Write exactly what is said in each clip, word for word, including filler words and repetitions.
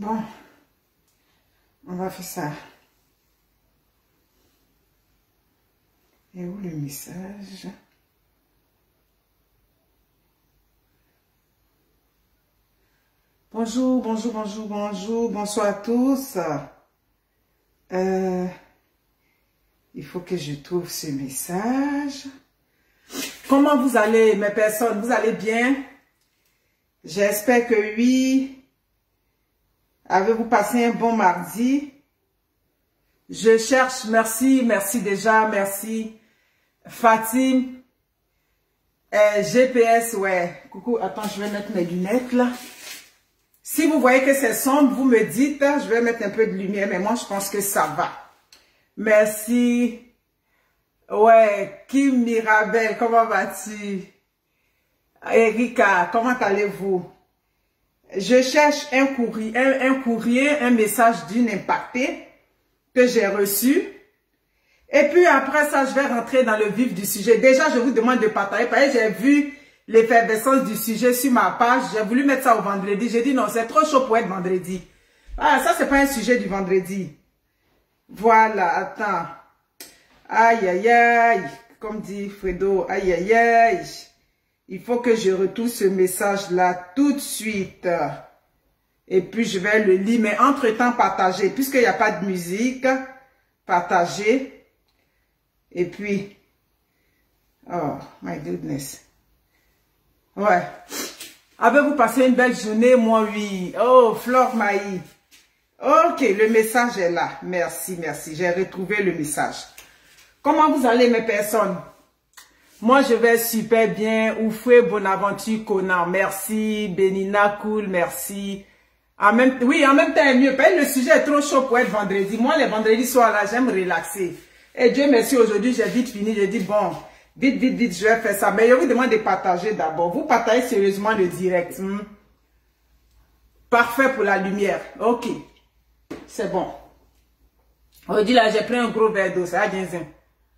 Bon, on va faire ça. Et où le message? Bonjour, bonjour, bonjour, bonjour, bonsoir à tous. Euh, il faut que je trouve ce message. Comment vous allez, mes personnes? Vous allez bien? J'espère que oui. Avez-vous passé un bon mardi? Je cherche, merci, merci déjà, merci. Fatim, euh, G P S, ouais. Coucou, attends, je vais mettre mes lunettes là. Si vous voyez que c'est sombre, vous me dites, je vais mettre un peu de lumière, mais moi je pense que ça va. Merci. Ouais, Kim Mirabel, comment vas-tu? Erika, comment allez-vous? Je cherche un courrier, un, un courrier, un message d'une impactée que j'ai reçu. Et puis après ça, je vais rentrer dans le vif du sujet. Déjà, je vous demande de partager, parce que j'ai vu l'effervescence du sujet sur ma page. J'ai voulu mettre ça au vendredi. J'ai dit non, c'est trop chaud pour être vendredi. Ah, ça, c'est pas un sujet du vendredi. Voilà, attends. Aïe, aïe, aïe. Comme dit Fredo, aïe, aïe, aïe. Il faut que je retrouve ce message-là tout de suite. Et puis, je vais le lire. Mais entre-temps, partager. Puisqu'il n'y a pas de musique, partager. Et puis, oh, my goodness. Ouais. Avez-vous passé une belle journée? Moi, oui. Oh, Flore Maï. Ok, le message est là. Merci, merci. J'ai retrouvé le message. Comment vous allez, mes personnes? Moi, je vais super bien. Oufoué, Bonaventure, Conan. Merci. Benina, cool, merci. En même, oui, en même temps, est mieux. Le sujet est trop chaud pour être vendredi. Moi, les vendredis soirs, là, j'aime relaxer. Et Dieu merci, aujourd'hui, j'ai vite fini. J'ai dit, bon, vite, vite, vite, je vais faire ça. Mais je vous demande de partager d'abord. Vous partagez sérieusement le direct. Hmm? Parfait pour la lumière. Ok. C'est bon. Aujourd'hui, là, j'ai pris un gros verre d'eau. Ça va bien, bien.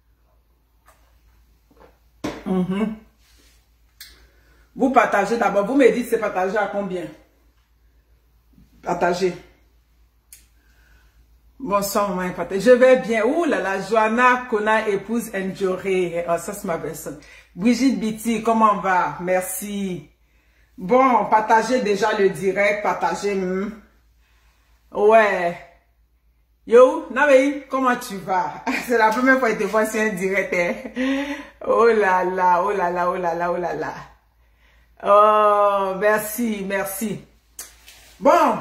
Mm-hmm. Vous partagez d'abord. Vous me dites c'est partagé à combien? Partagez. Bonsoir, maman. Je vais bien. Ouh là là, Joanna, Kona, épouse Njoré. Oh, ça c'est ma personne. Brigitte Biti, comment on va? Merci. Bon, partagez déjà le direct. Partagez. Hmm. Ouais. Yo, Navé, comment tu vas? C'est la première fois que je te vois sur un direct. Hein? Oh là là, oh là là, oh là là, oh là là. Oh, merci, merci. Bon,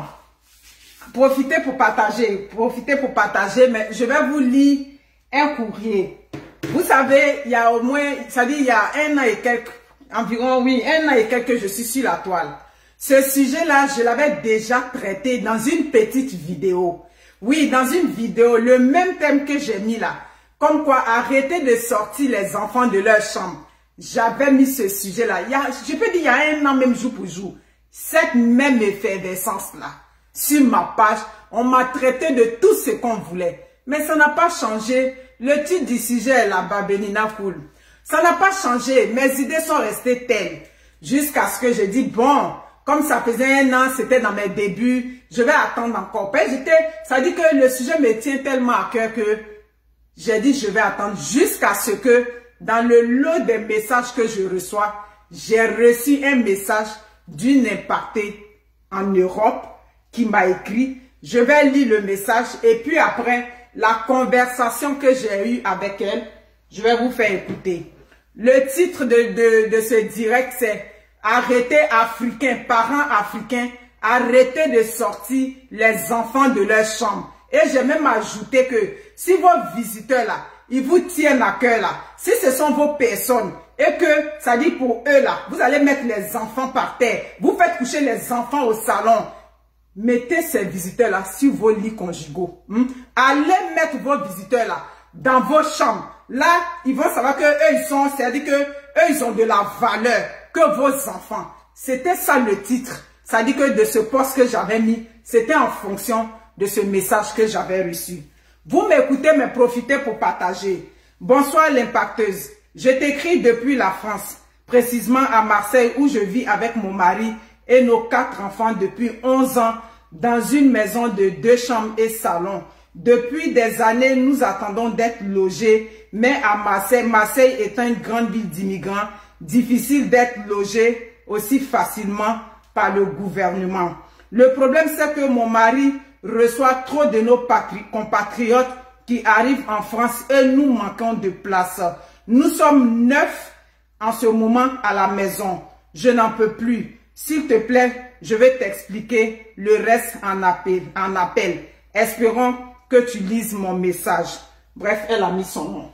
profitez pour partager, profitez pour partager, mais je vais vous lire un courrier. Vous savez, il y a au moins, ça dit il y a un an et quelques, environ, oui, un an et quelques, je suis sur la toile. Ce sujet-là, je l'avais déjà traité dans une petite vidéo. Oui, dans une vidéo, le même thème que j'ai mis là. Comme quoi, arrêter de sortir les enfants de leur chambre. J'avais mis ce sujet-là. Je peux dire, il y a un an, même jour pour jour. Cette même effervescence-là. Sur ma page, on m'a traité de tout ce qu'on voulait. Mais ça n'a pas changé. Le titre du sujet est là-bas, Benina Cool. Ça n'a pas changé. Mes idées sont restées telles. Jusqu'à ce que je dis, bon... Comme ça faisait un an, c'était dans mes débuts, je vais attendre encore. Ça dit que le sujet me tient tellement à cœur que j'ai dit je vais attendre jusqu'à ce que dans le lot des messages que je reçois, j'ai reçu un message d'une impactée en Europe qui m'a écrit. Je vais lire le message et puis après la conversation que j'ai eue avec elle, je vais vous faire écouter. Le titre de, de, de ce direct c'est arrêtez Africains, parents africains, arrêtez de sortir les enfants de leur chambre. Et j'ai même ajouté que si vos visiteurs là, ils vous tiennent à cœur là, si ce sont vos personnes et que ça dit pour eux là, vous allez mettre les enfants par terre, vous faites coucher les enfants au salon, mettez ces visiteurs là sur vos lits conjugaux. Hmm? Allez mettre vos visiteurs là dans vos chambres. Là, ils vont savoir que eux ils sont, c'est-à-dire que eux ils ont de la valeur. Que vos enfants. C'était ça le titre. Ça dit que de ce post que j'avais mis, c'était en fonction de ce message que j'avais reçu. Vous m'écoutez, mais profitez pour partager. Bonsoir l'impacteuse. Je t'écris depuis la France, précisément à Marseille où je vis avec mon mari et nos quatre enfants depuis onze ans dans une maison de deux chambres et salon. Depuis des années, nous attendons d'être logés, mais à Marseille, Marseille étant une grande ville d'immigrants, difficile d'être logé aussi facilement par le gouvernement. Le problème, c'est que mon mari reçoit trop de nos compatriotes qui arrivent en France et nous manquons de place. Nous sommes neuf en ce moment à la maison. Je n'en peux plus. S'il te plaît, je vais t'expliquer le reste en appel, en appel. Espérons que tu lises mon message. Bref, elle a mis son nom.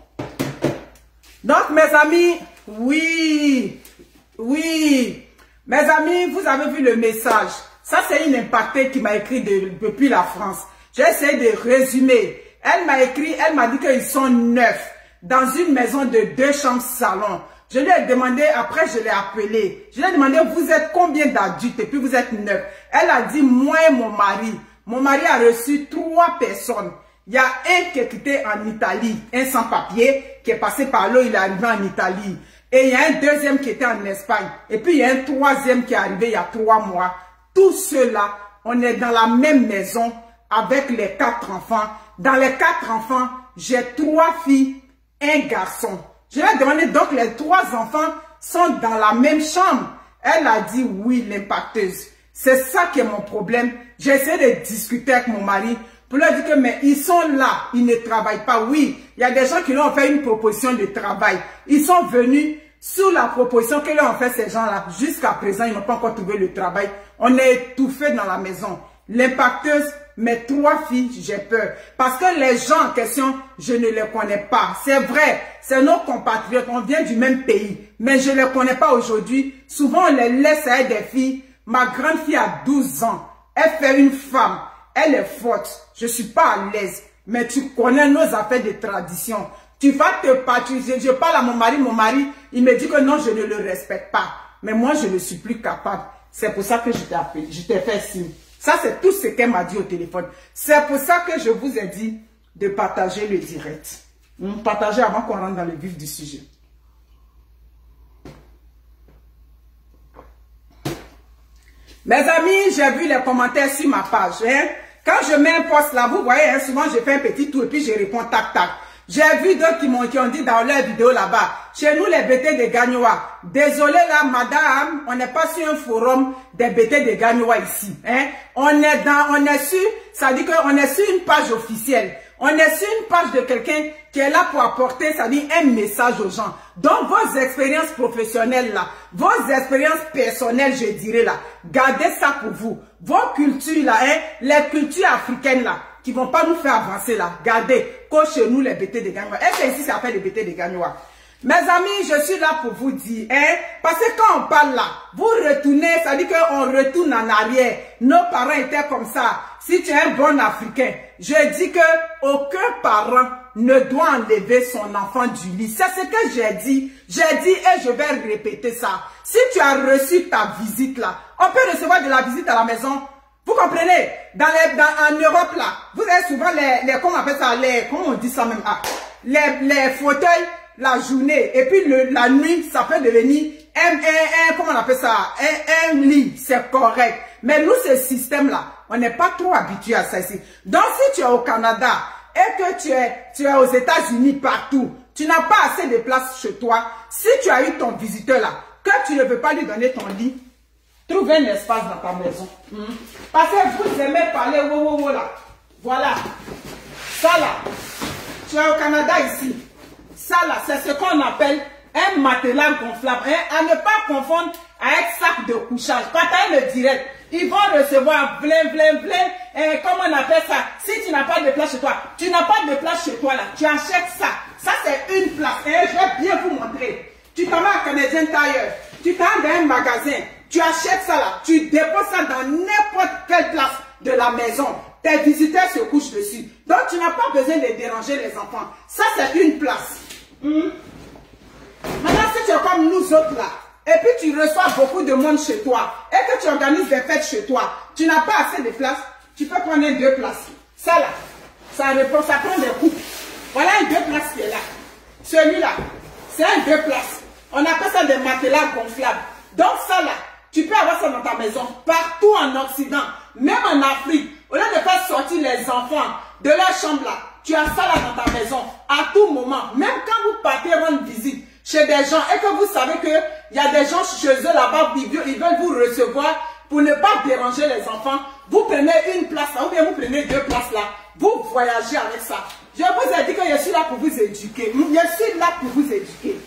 Donc, mes amis, oui, oui, mes amis, vous avez vu le message. Ça, c'est une impactée qui m'a écrit de, depuis la France. J'ai essayé de résumer. Elle m'a écrit, elle m'a dit qu'ils sont neuf dans une maison de deux chambres salon. Je lui ai demandé, après je l'ai appelé. Je lui ai demandé, vous êtes combien d'adultes et puis vous êtes neuf. Elle a dit, moi et mon mari. Mon mari a reçu trois personnes. Il y a un qui est quitté en Italie, un sans-papier, qui est passé par là, il est arrivé en Italie. Et il y a un deuxième qui était en Espagne. Et puis il y a un troisième qui est arrivé il y a trois mois. Tous ceux-là, on est dans la même maison avec les quatre enfants. Dans les quatre enfants, j'ai trois filles, un garçon. Je lui ai demandé, donc les trois enfants sont dans la même chambre. Elle a dit oui, l'impacteuse. C'est ça qui est mon problème. J'ai essayé de discuter avec mon mari pour leur dire que mais ils sont là, ils ne travaillent pas. Oui, il y a des gens qui leur ont fait une proposition de travail. Ils sont venus sous la proposition que leur ont fait ces gens-là. Jusqu'à présent, ils n'ont pas encore trouvé le travail. On est étouffé dans la maison. L'impacteuse, mes trois filles, j'ai peur. Parce que les gens en question, je ne les connais pas. C'est vrai, c'est nos compatriotes, on vient du même pays. Mais je ne les connais pas aujourd'hui. Souvent, on les laisse à être des filles. Ma grande fille a douze ans. Elle fait une femme. Elle est forte. Je ne suis pas à l'aise. Mais tu connais nos affaires de tradition. Tu vas te patriotiser. Je parle à mon mari. Mon mari, il me dit que non, je ne le respecte pas. Mais moi, je ne suis plus capable. C'est pour ça que je t'ai appelé. Je t'ai fait signe. Ça, c'est tout ce qu'elle m'a dit au téléphone. C'est pour ça que je vous ai dit de partager le direct. Hum, partagez avant qu'on rentre dans le vif du sujet. Mes amis, j'ai vu les commentaires sur ma page. Hein? Quand je mets un post là, vous voyez, hein, souvent je fais un petit tour et puis je réponds tac tac. J'ai vu d'autres qui m'ont qui ont dit dans leur vidéo là-bas, chez nous les B T de Gagnoa. Désolé là, madame, on n'est pas sur un forum des B T de Gagnoa ici. Hein? On est dans, on est sur, ça dit qu'on est sur une page officielle. On est sur une page de quelqu'un qui est là pour apporter, ça dit un message aux gens. Donc vos expériences professionnelles là, vos expériences personnelles, je dirais là, gardez ça pour vous. Vos cultures là, hein, les cultures africaines là, qui vont pas nous faire avancer là. Gardez, comme chez nous les B T de Gagnoa. Est-ce que ici ça fait les B T de Gagnoa? Mes amis, je suis là pour vous dire, hein, parce que quand on parle là, vous retournez, ça dit qu'on retourne en arrière. Nos parents étaient comme ça. Si tu es un bon Africain, je dis que aucun parent ne doit enlever son enfant du lit. C'est ce que j'ai dit. J'ai dit et je vais répéter ça. Si tu as reçu ta visite là, on peut recevoir de la visite à la maison. Vous comprenez? Dans les, dans, en Europe là, vous avez souvent les, les comment on appelle ça, les, comment on dit ça même, ah, les, les fauteuils la journée et puis le, la nuit, ça peut devenir un, un, un comment on appelle ça, un, un lit, c'est correct. Mais nous, ce système-là, on n'est pas trop habitué à ça ici. Donc, si tu es au Canada et que tu es, tu es aux États-Unis partout, tu n'as pas assez de place chez toi, si tu as eu ton visiteur là, que tu ne veux pas lui donner ton lit, trouve un espace dans ta maison. Mmh. Parce que vous aimez parler, wow, wow, wow, là. Voilà. Ça là, tu es au Canada ici. Ça là, c'est ce qu'on appelle un matelas gonflable. Hein? À ne pas confondre avec sac de couchage. Quand tu as le direct, ils vont recevoir plein, plein, plein. Et comment on appelle ça? Si tu n'as pas de place chez toi, tu n'as pas de place chez toi là, tu achètes ça. Ça c'est une place. Et je vais bien vous montrer. Tu t'en vas à Canadian Tire, tu t'en vas dans un magasin, tu achètes ça là, tu déposes ça dans n'importe quelle place de la maison. Tes visiteurs se couchent dessus. Donc tu n'as pas besoin de déranger les enfants. Ça c'est une place. Mmh. Maintenant si tu es comme nous autres là, et puis tu reçois beaucoup de monde chez toi, et que tu organises des fêtes chez toi, tu n'as pas assez de place, tu peux prendre un deux places. Ça là, ça, répond, ça prend des coupes. Voilà un deux places qui est là. Celui-là, c'est un deux places. On appelle ça des matelas gonflables. Donc ça là, tu peux avoir ça dans ta maison, partout en Occident. Même en Afrique, au lieu de faire sortir les enfants de leur chambre là, tu as ça là dans ta maison, à tout moment. Même quand vous partez rendre visite chez des gens et que vous savez qu'il y a des gens chez eux là-bas, ils veulent vous recevoir pour ne pas déranger les enfants, vous prenez une place là, ou bien vous prenez deux places là, vous voyagez avec ça. Je vous ai dit que je suis là pour vous éduquer. Je suis là pour vous éduquer.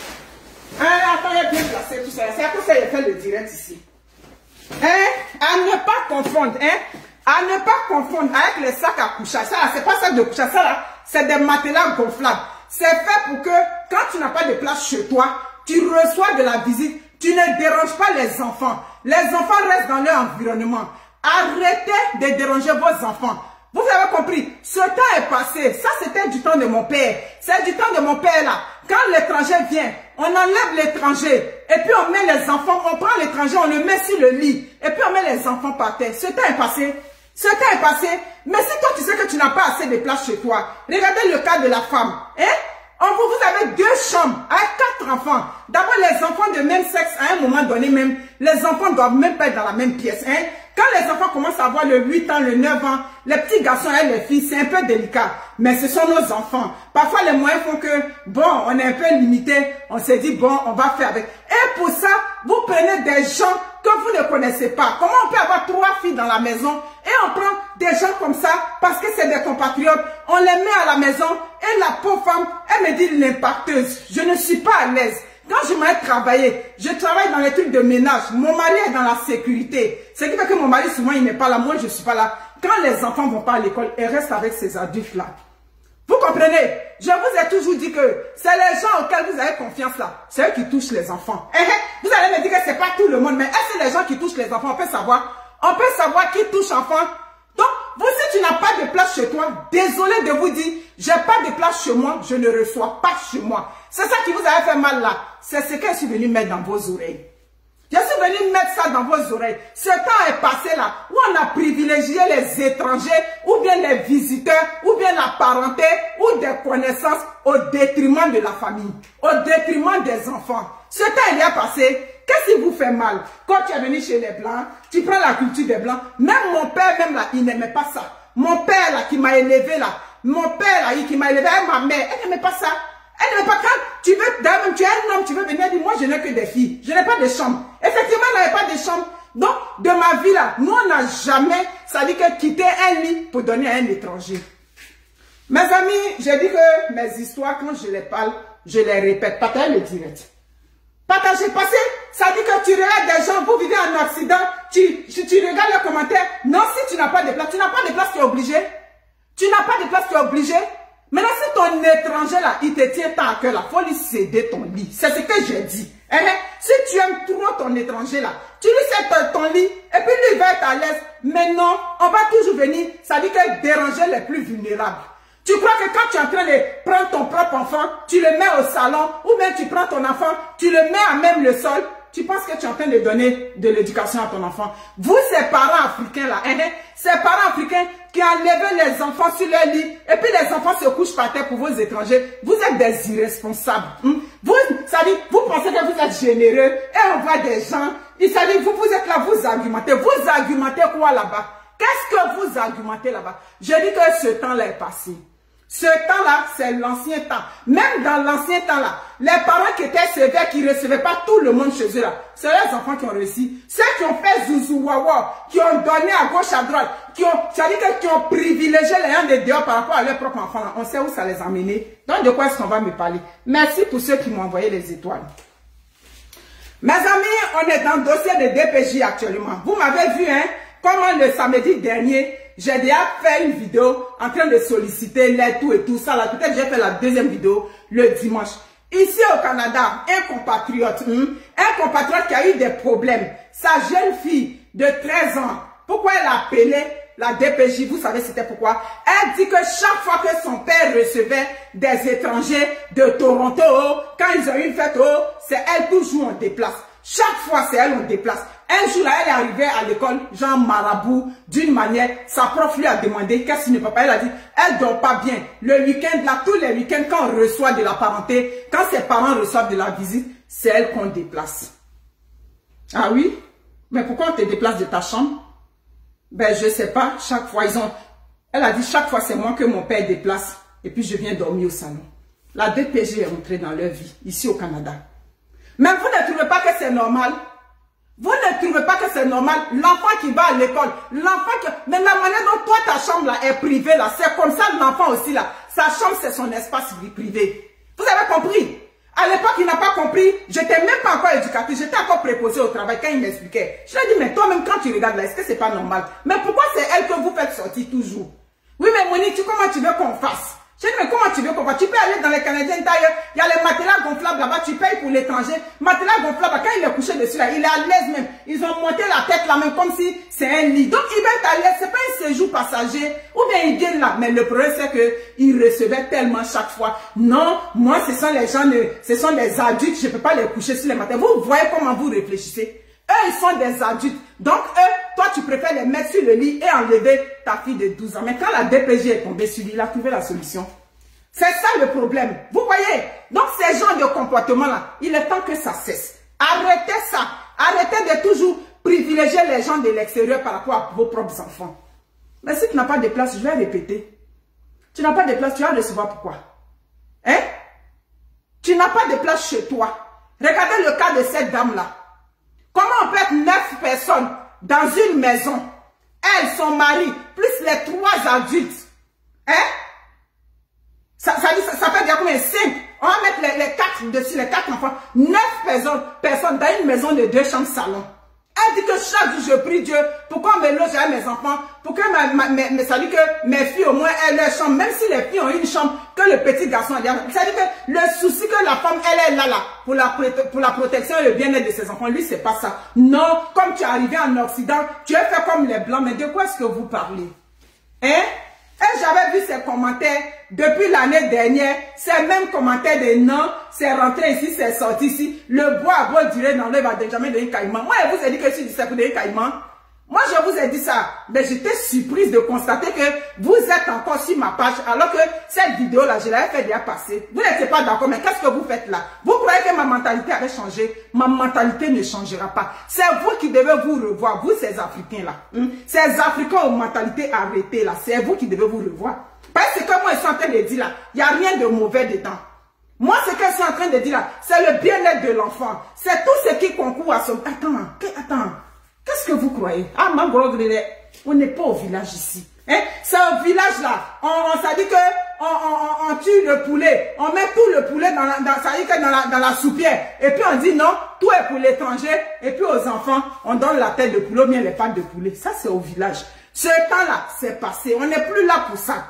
Hein, attends, bien placé tout ça. C'est à cause que j'ai fait le direct ici. Hein, à ne pas confondre, hein, à ne pas confondre avec les sacs à couchage. Ça là, c'est pas sac de couchage, ça là, c'est des matelas gonflables. C'est fait pour que, quand tu n'as pas de place chez toi, tu reçois de la visite, tu ne déranges pas les enfants. Les enfants restent dans leur environnement. Arrêtez de déranger vos enfants. Vous avez compris, ce temps est passé. Ça, c'était du temps de mon père. C'est du temps de mon père là. Quand l'étranger vient, on enlève l'étranger. Et puis on met les enfants, on prend l'étranger, on le met sur le lit. Et puis on met les enfants par terre. Ce temps est passé. Ce temps est passé. Mais si toi, tu sais que tu n'as pas assez de place chez toi, regardez le cas de la femme. Hein? En vous, vous avez deux chambres avec quatre enfants. D'abord, les enfants de même sexe, à un moment donné même, les enfants ne doivent même pas être dans la même pièce. Hein? Quand les enfants commencent à avoir le huit ans, le neuf ans, les petits garçons et les filles, c'est un peu délicat. Mais ce sont nos enfants. Parfois, les moyens font que, bon, on est un peu limité. On s'est dit, bon, on va faire avec. Et pour ça, vous prenez des gens que vous ne connaissez pas. Comment on peut avoir trois filles dans la maison et on prend des gens comme ça parce que c'est des compatriotes. On les met à la maison et la pauvre femme, elle me dit l'impacteuse. Je ne suis pas à l'aise. Quand je m'arrête travailler, je travaille dans les trucs de ménage. Mon mari est dans la sécurité. Ce qui fait que mon mari, souvent, il n'est pas là. Moi, je ne suis pas là. Quand les enfants ne vont pas à l'école, ils restent avec ces adultes-là. Vous comprenez? Je vous ai toujours dit que c'est les gens auxquels vous avez confiance là. C'est eux qui touchent les enfants. Eh, eh, vous allez me dire que ce n'est pas tout le monde. Mais est-ce que les gens qui touchent les enfants, on peut savoir? On peut savoir qui touche enfant. Donc, vous, si tu n'as pas de place chez toi, désolé de vous dire, j'ai pas de place chez moi, je ne reçois pas chez moi. C'est ça qui vous a fait mal là. C'est ce que je suis venu mettre dans vos oreilles. Je suis venu mettre ça dans vos oreilles. Ce temps est passé là, où on a privilégié les étrangers, ou bien les visiteurs, ou bien la parenté, ou des connaissances, au détriment de la famille, au détriment des enfants. Ce temps il est passé. Qu'est-ce qui vous fait mal? Quand tu es venu chez les Blancs, tu prends la culture des Blancs. Même mon père, même là, il n'aimait pas ça. Mon père là, qui m'a élevé là, mon père là, qui m'a élevé, ma mère, elle n'aimait pas ça. Elle n'aimait pas quand tu veux, d'ailleurs, tu es un homme, tu veux venir dire, moi je n'ai que des filles, je n'ai pas de chambre. Effectivement, elle n'avait pas de chambre. Donc, de ma vie là, nous on n'a jamais, ça dit que quitter un lit pour donner à un étranger. Mes amis, j'ai dit que mes histoires, quand je les parle, je les répète, partagez le direct. Partagez, passez, ça dit que tu regardes des gens, vous vivez en Occident, tu, tu, tu regardes les commentaires. Non, si tu n'as pas de place, tu n'as pas de place, tu es obligé. Tu n'as pas de place, tu es obligé. Maintenant, si ton étranger là, il te tient tant à cœur là, il faut lui céder ton lit. C'est ce que j'ai dit. Eh, si tu aimes trop ton étranger là, tu lui cèdes ton lit et puis lui va être à l'aise. Mais non, on va toujours venir, ça dit que déranger les plus vulnérables. Tu crois que quand tu es en train de prendre ton propre enfant, tu le mets au salon, ou bien tu prends ton enfant, tu le mets à même le sol, tu penses que tu es en train de donner de l'éducation à ton enfant. Vous, ces parents africains là, hein, ces parents africains qui enlèvent les enfants sur leur lit, et puis les enfants se couchent par terre pour vos étrangers, vous êtes des irresponsables. Hein? Vous, ça dit, vous pensez que vous êtes généreux, et on voit des gens, il ça dit, vous, vous êtes là, vous argumentez, vous argumentez quoi là-bas? Qu'est-ce que vous argumentez là-bas? Je dis que ce temps-là est passé. Ce temps-là, c'est l'ancien temps. Même dans l'ancien temps-là, les parents qui étaient sévères, qui ne recevaient pas tout le monde chez eux là, c'est les enfants qui ont réussi. Ceux qui ont fait zouzou wawa, qui ont donné à gauche, à droite, qui ont, c'est-à-dire qui ont privilégié les gens de dehors par rapport à leurs propres enfants là, on sait où ça les a menés. Donc de quoi est-ce qu'on va me parler? Merci pour ceux qui m'ont envoyé les étoiles. Mes amis, on est dans le dossier de D P J actuellement. Vous m'avez vu, hein, comment le samedi dernier, j'ai déjà fait une vidéo en train de solliciter l'aide, tout et tout ça. Là, peut-être j'ai fait la deuxième vidéo le dimanche. Ici au Canada, un compatriote, hein, un compatriote qui a eu des problèmes. Sa jeune fille de treize ans, pourquoi elle a appelé la D P J? Vous savez c'était pourquoi? Elle dit que chaque fois que son père recevait des étrangers de Toronto, quand ils ont eu une fête, c'est elle toujours on déplace. Chaque fois, c'est elle on déplace. Un jour, là, elle est arrivée à l'école, genre marabout, d'une manière, sa prof lui a demandé qu'est-ce qu'il ne peut pas. Elle a dit, elle dort pas bien. Le week-end, là, tous les week-ends, quand on reçoit de la parenté, quand ses parents reçoivent de la visite, c'est elle qu'on déplace. Ah oui? Mais pourquoi on te déplace de ta chambre? Ben, je sais pas, chaque fois, ils ont... Elle a dit, chaque fois, c'est moi que mon père déplace. Et puis, je viens dormir au salon. La D P G est entrée dans leur vie, ici au Canada. Mais vous ne trouvez pas que c'est normal? Vous ne trouvez pas que c'est normal? L'enfant qui va à l'école, l'enfant qui... Mais la manière dont toi, ta chambre là est privée là, c'est comme ça l'enfant aussi là. Sa chambre, c'est son espace privé. Vous avez compris? À l'époque, il n'a pas compris. Je n'étais même pas encore éducatrice. J'étais encore préposée au travail quand il m'expliquait. Je lui ai dit, mais toi-même, quand tu regardes là, est-ce que c'est pas normal? Mais pourquoi c'est elle que vous faites sortir toujours? Oui, mais Monique, tu, comment tu veux qu'on fasse? Je dis, mais comment tu veux qu'on fasse? Tu peux aller dans les Canadiens Tire, il y a les matelas gonflables là-bas, tu payes pour l'étranger. Matelas gonflables, quand il est couché dessus là, il est à l'aise même. Ils ont monté la tête là même comme si c'est un lit. Donc il va être à l'aise, c'est pas un séjour passager. Ou bien ils viennent là. Mais le problème c'est qu'ils recevaient tellement chaque fois. Non, moi ce sont les gens, de, ce sont les adultes, je ne peux pas les coucher sur les matins. Vous voyez comment vous réfléchissez? Eux, ils sont des adultes. Donc, eux, toi, tu préfères les mettre sur le lit et enlever ta fille de douze ans. Mais quand la D P J est tombée sur lui, il a trouvé la solution. C'est ça le problème. Vous voyez? Donc, ces genres de comportement-là, il est temps que ça cesse. Arrêtez ça. Arrêtez de toujours privilégier les gens de l'extérieur par rapport à vos propres enfants. Mais si tu n'as pas de place, je vais répéter. Tu n'as pas de place, tu vas recevoir pourquoi? Hein? Tu n'as pas de place chez toi. Regardez le cas de cette dame-là. Comment on peut être neuf personnes dans une maison? Elle, son mari, plus les trois adultes. Hein? Ça, ça, ça, ça fait dire combien? Cinq. On va mettre les, les quatre dessus, les quatre enfants. Neuf personnes, personnes dans une maison de deux chambres salon. Elle dit que chaque jour je prie Dieu pour qu'on me loge avec mes enfants, pour que ma, ma, ma, ma, ça dit que mes filles au moins aient leur chambre, même si les filles ont une chambre, que le petit garçon a dit. Ça dit que le souci que la femme, elle est là, là, pour la, pour la protection et le bien-être de ses enfants, lui, c'est pas ça. Non, comme tu es arrivé en Occident, tu es fait comme les Blancs, mais de quoi est-ce que vous parlez? Hein? Et j'avais vu ces commentaires depuis l'année dernière, ces mêmes commentaires de non, c'est rentré ici, c'est sorti ici, le bois à beau durer dans l'œuvre va jamais donner caïman. Moi, je vous ai dit que je suis du cercle de caïman. Moi, je vous ai dit ça, mais j'étais surprise de constater que vous êtes encore sur ma page, alors que cette vidéo-là, je l'avais fait déjà passer. Vous n'êtes pas d'accord, mais qu'est-ce que vous faites là? Vous croyez que ma mentalité avait changé? Ma mentalité ne changera pas. C'est vous qui devez vous revoir, vous ces Africains-là. Hein? Ces Africains aux mentalités arrêtées là, c'est vous qui devez vous revoir. Parce que moi, je suis en train de dire là, il n'y a rien de mauvais dedans. Moi, ce que je suis en train de dire là, c'est le bien-être de l'enfant. C'est tout ce qui concourt à son... Attends, attends. Qu'est-ce que vous croyez? Ah, ma grande, on n'est pas au village ici. Hein? C'est un village là. On, on ça dit que on, on, on tue le poulet. On met tout le poulet dans la, dans, ça dit que dans la, dans la soupière. Et puis on dit non, tout est pour l'étranger. Et puis aux enfants, on donne la tête de poulet ou bien les pattes de poulet. Ça, c'est au village. Ce temps-là, c'est passé. On n'est plus là pour ça.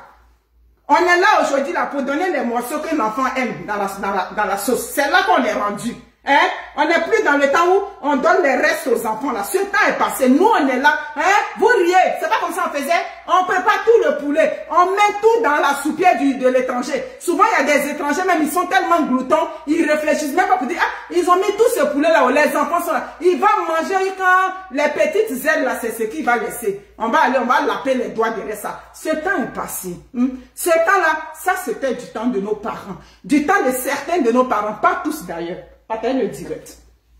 On est là aujourd'hui là pour donner les morceaux que l'enfant aime dans la, dans la, dans la sauce. C'est là qu'on est rendu. Hein? On n'est plus dans le temps où on donne les restes aux enfants là. Ce temps est passé. Nous on est là. Hein? Vous riez. C'est pas comme ça on faisait. On prépare tout le poulet. On met tout dans la soupière du, de l'étranger. Souvent il y a des étrangers même ils sont tellement gloutons. Ils réfléchissent même pas pour dire ah ils ont mis tout ce poulet là où les enfants sont là. Ils vont manger quand les petites ailes là c'est ce qu'il va laisser. On va aller on va laper les doigts derrière ça. Ce temps est passé. Hein? Ce temps là ça c'était du temps de nos parents. Du temps de certains de nos parents. Pas tous d'ailleurs. Attends le direct.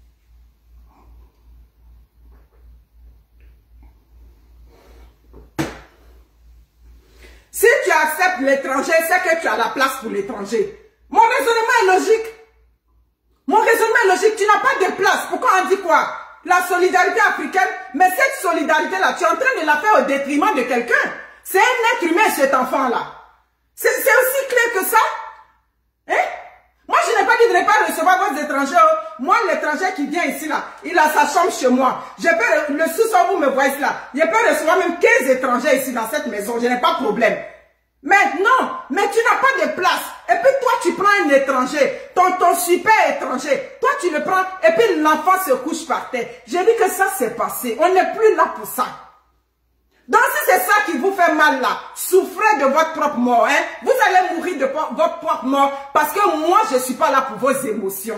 Si tu acceptes l'étranger, c'est que tu as la place pour l'étranger. Mon raisonnement est logique. Mon raisonnement est logique. Tu n'as pas de place. Pourquoi on dit quoi? La solidarité africaine. Mais cette solidarité-là, tu es en train de la faire au détriment de quelqu'un. C'est un être humain, cet enfant-là. C'est aussi clair que ça. Hein? Moi, je n'ai pas dit de ne pas recevoir vos étrangers. Moi, l'étranger qui vient ici, là, il a sa chambre chez moi. Je peux, le sous-sol, vous me voyez là. Je peux recevoir même quinze étrangers ici dans cette maison. Je n'ai pas de problème. Mais non, mais tu n'as pas de place. Et puis toi, tu prends un étranger, ton, ton super étranger. Toi, tu le prends et puis l'enfant se couche par terre. J'ai dit que ça, c'est passé. On n'est plus là pour ça. Donc si c'est ça qui vous fait mal là, souffrez de votre propre mort. Hein? Vous allez mourir de votre propre mort parce que moi, je ne suis pas là pour vos émotions.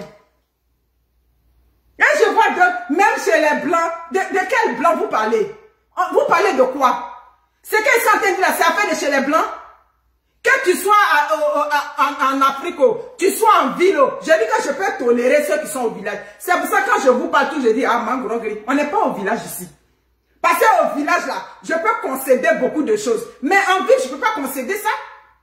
Et je vois d'autres, même chez les Blancs, de, de quel Blanc vous parlez? Vous parlez de quoi? C'est qu'ils sont en train de dire là, c'est affaire de chez les Blancs? Que tu sois à, à, à, en Afrique, tu sois en ville, je dis que je peux tolérer ceux qui sont au village. C'est pour ça que quand je vous parle tout, je dis, ah, Mangorogri, on n'est pas au village ici. Parce qu'au village, là, je peux concéder beaucoup de choses. Mais en ville, je ne peux pas concéder ça.